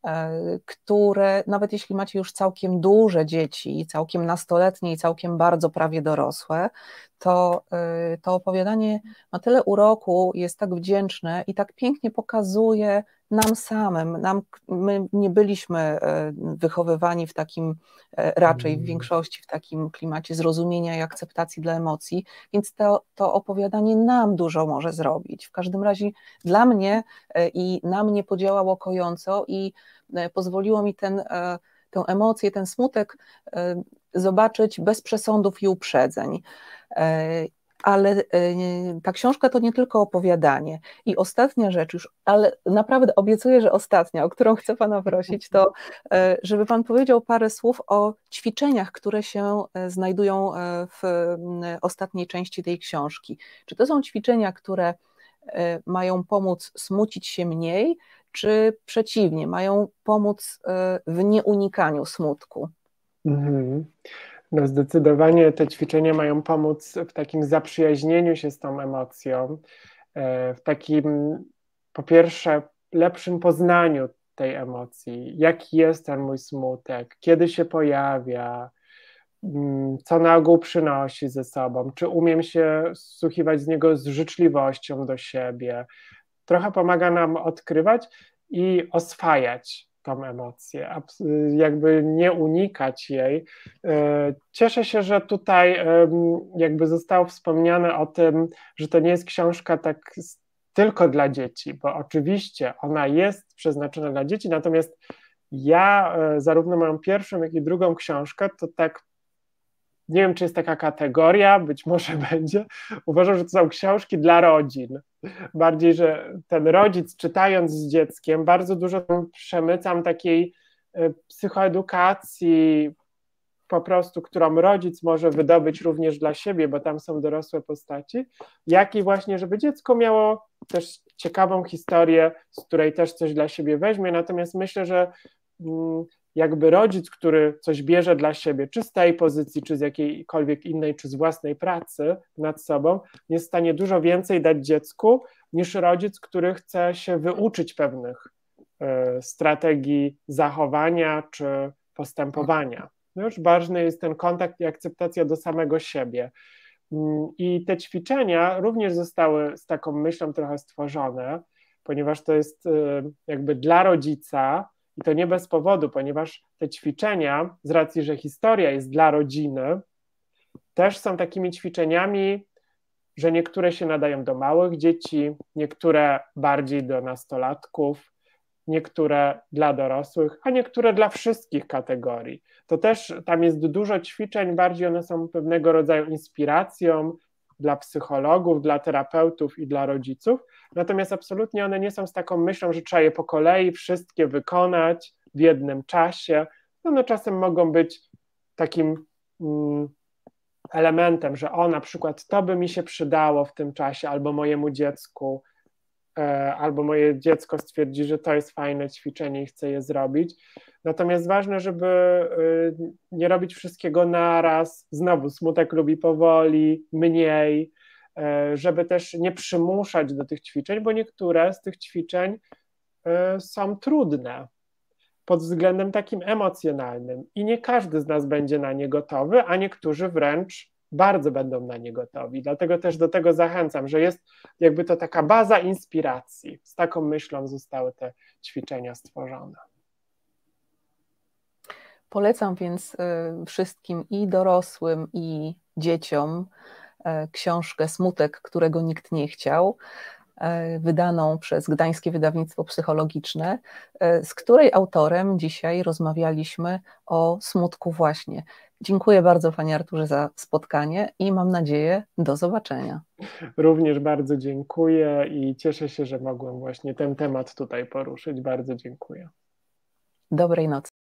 które nawet jeśli macie już całkiem duże dzieci, całkiem nastoletnie i całkiem bardzo prawie dorosłe, to to opowiadanie ma tyle uroku, jest tak wdzięczne i tak pięknie pokazuje nam samym, nam, my nie byliśmy wychowywani w takim, raczej w większości w takim klimacie zrozumienia i akceptacji dla emocji, więc to, to opowiadanie nam dużo może zrobić. W każdym razie dla mnie i na mnie podziałało kojąco i pozwoliło mi ten, tę emocję, ten smutek zobaczyć bez przesądów i uprzedzeń. Ale ta książka to nie tylko opowiadanie. I ostatnia rzecz już, ale naprawdę obiecuję, że ostatnia, o którą chcę Pana prosić, to żeby Pan powiedział parę słów o ćwiczeniach, które się znajdują w ostatniej części tej książki. Czy to są ćwiczenia, które mają pomóc smucić się mniej, czy przeciwnie, mają pomóc w nieunikaniu smutku? Mhm. No zdecydowanie te ćwiczenia mają pomóc w takim zaprzyjaźnieniu się z tą emocją, w takim po pierwsze lepszym poznaniu tej emocji, jaki jest ten mój smutek, kiedy się pojawia, co na ogół przynosi ze sobą, czy umiem się wsłuchiwać z niego z życzliwością do siebie. Trochę pomaga nam odkrywać i oswajać tą emocję, jakby nie unikać jej. Cieszę się, że tutaj jakby zostało wspomniane o tym, że to nie jest książka tak tylko dla dzieci, bo oczywiście ona jest przeznaczona dla dzieci, natomiast ja zarówno moją pierwszą, jak i drugą książkę, to tak nie wiem, czy jest taka kategoria, być może będzie, uważam, że to są książki dla rodzin. Bardziej, że ten rodzic czytając z dzieckiem, bardzo dużo przemycam takiej psychoedukacji po prostu, którą rodzic może wydobyć również dla siebie, bo tam są dorosłe postaci, jak i właśnie, żeby dziecko miało też ciekawą historię, z której też coś dla siebie weźmie, natomiast myślę, że jakby rodzic, który coś bierze dla siebie, czy z tej pozycji, czy z jakiejkolwiek innej, czy z własnej pracy nad sobą, jest w stanie dużo więcej dać dziecku, niż rodzic, który chce się wyuczyć pewnych y, strategii zachowania czy postępowania. No już ważny jest ten kontakt i akceptacja do samego siebie. I te ćwiczenia również zostały z taką myślą trochę stworzone, ponieważ to jest jakby dla rodzica i to nie bez powodu, ponieważ te ćwiczenia, z racji, że historia jest dla rodziny, też są takimi ćwiczeniami, że niektóre się nadają do małych dzieci, niektóre bardziej do nastolatków, niektóre dla dorosłych, a niektóre dla wszystkich kategorii. To też tam jest dużo ćwiczeń, bardziej one są pewnego rodzaju inspiracją dla psychologów, dla terapeutów i dla rodziców, natomiast absolutnie one nie są z taką myślą, że trzeba je po kolei wszystkie wykonać w jednym czasie. One czasem mogą być takim mm, elementem, że o, na przykład to by mi się przydało w tym czasie, albo mojemu dziecku, albo moje dziecko stwierdzi, że to jest fajne ćwiczenie i chce je zrobić. Natomiast ważne, żeby nie robić wszystkiego naraz. Znowu smutek lubi powoli, mniej, żeby też nie przymuszać do tych ćwiczeń, bo niektóre z tych ćwiczeń są trudne pod względem takim emocjonalnym i nie każdy z nas będzie na nie gotowy, a niektórzy wręcz bardzo będą na nie gotowi. Dlatego też do tego zachęcam, że jest jakby to taka baza inspiracji. Z taką myślą zostały te ćwiczenia stworzone. Polecam więc wszystkim i dorosłym, i dzieciom książkę Smutek, którego nikt nie chciał, wydaną przez Gdańskie Wydawnictwo Psychologiczne, z której autorem dzisiaj rozmawialiśmy o smutku właśnie. Dziękuję bardzo, panie Arturze, za spotkanie i mam nadzieję, do zobaczenia. Również bardzo dziękuję i cieszę się, że mogłem właśnie ten temat tutaj poruszyć. Bardzo dziękuję. Dobrej nocy.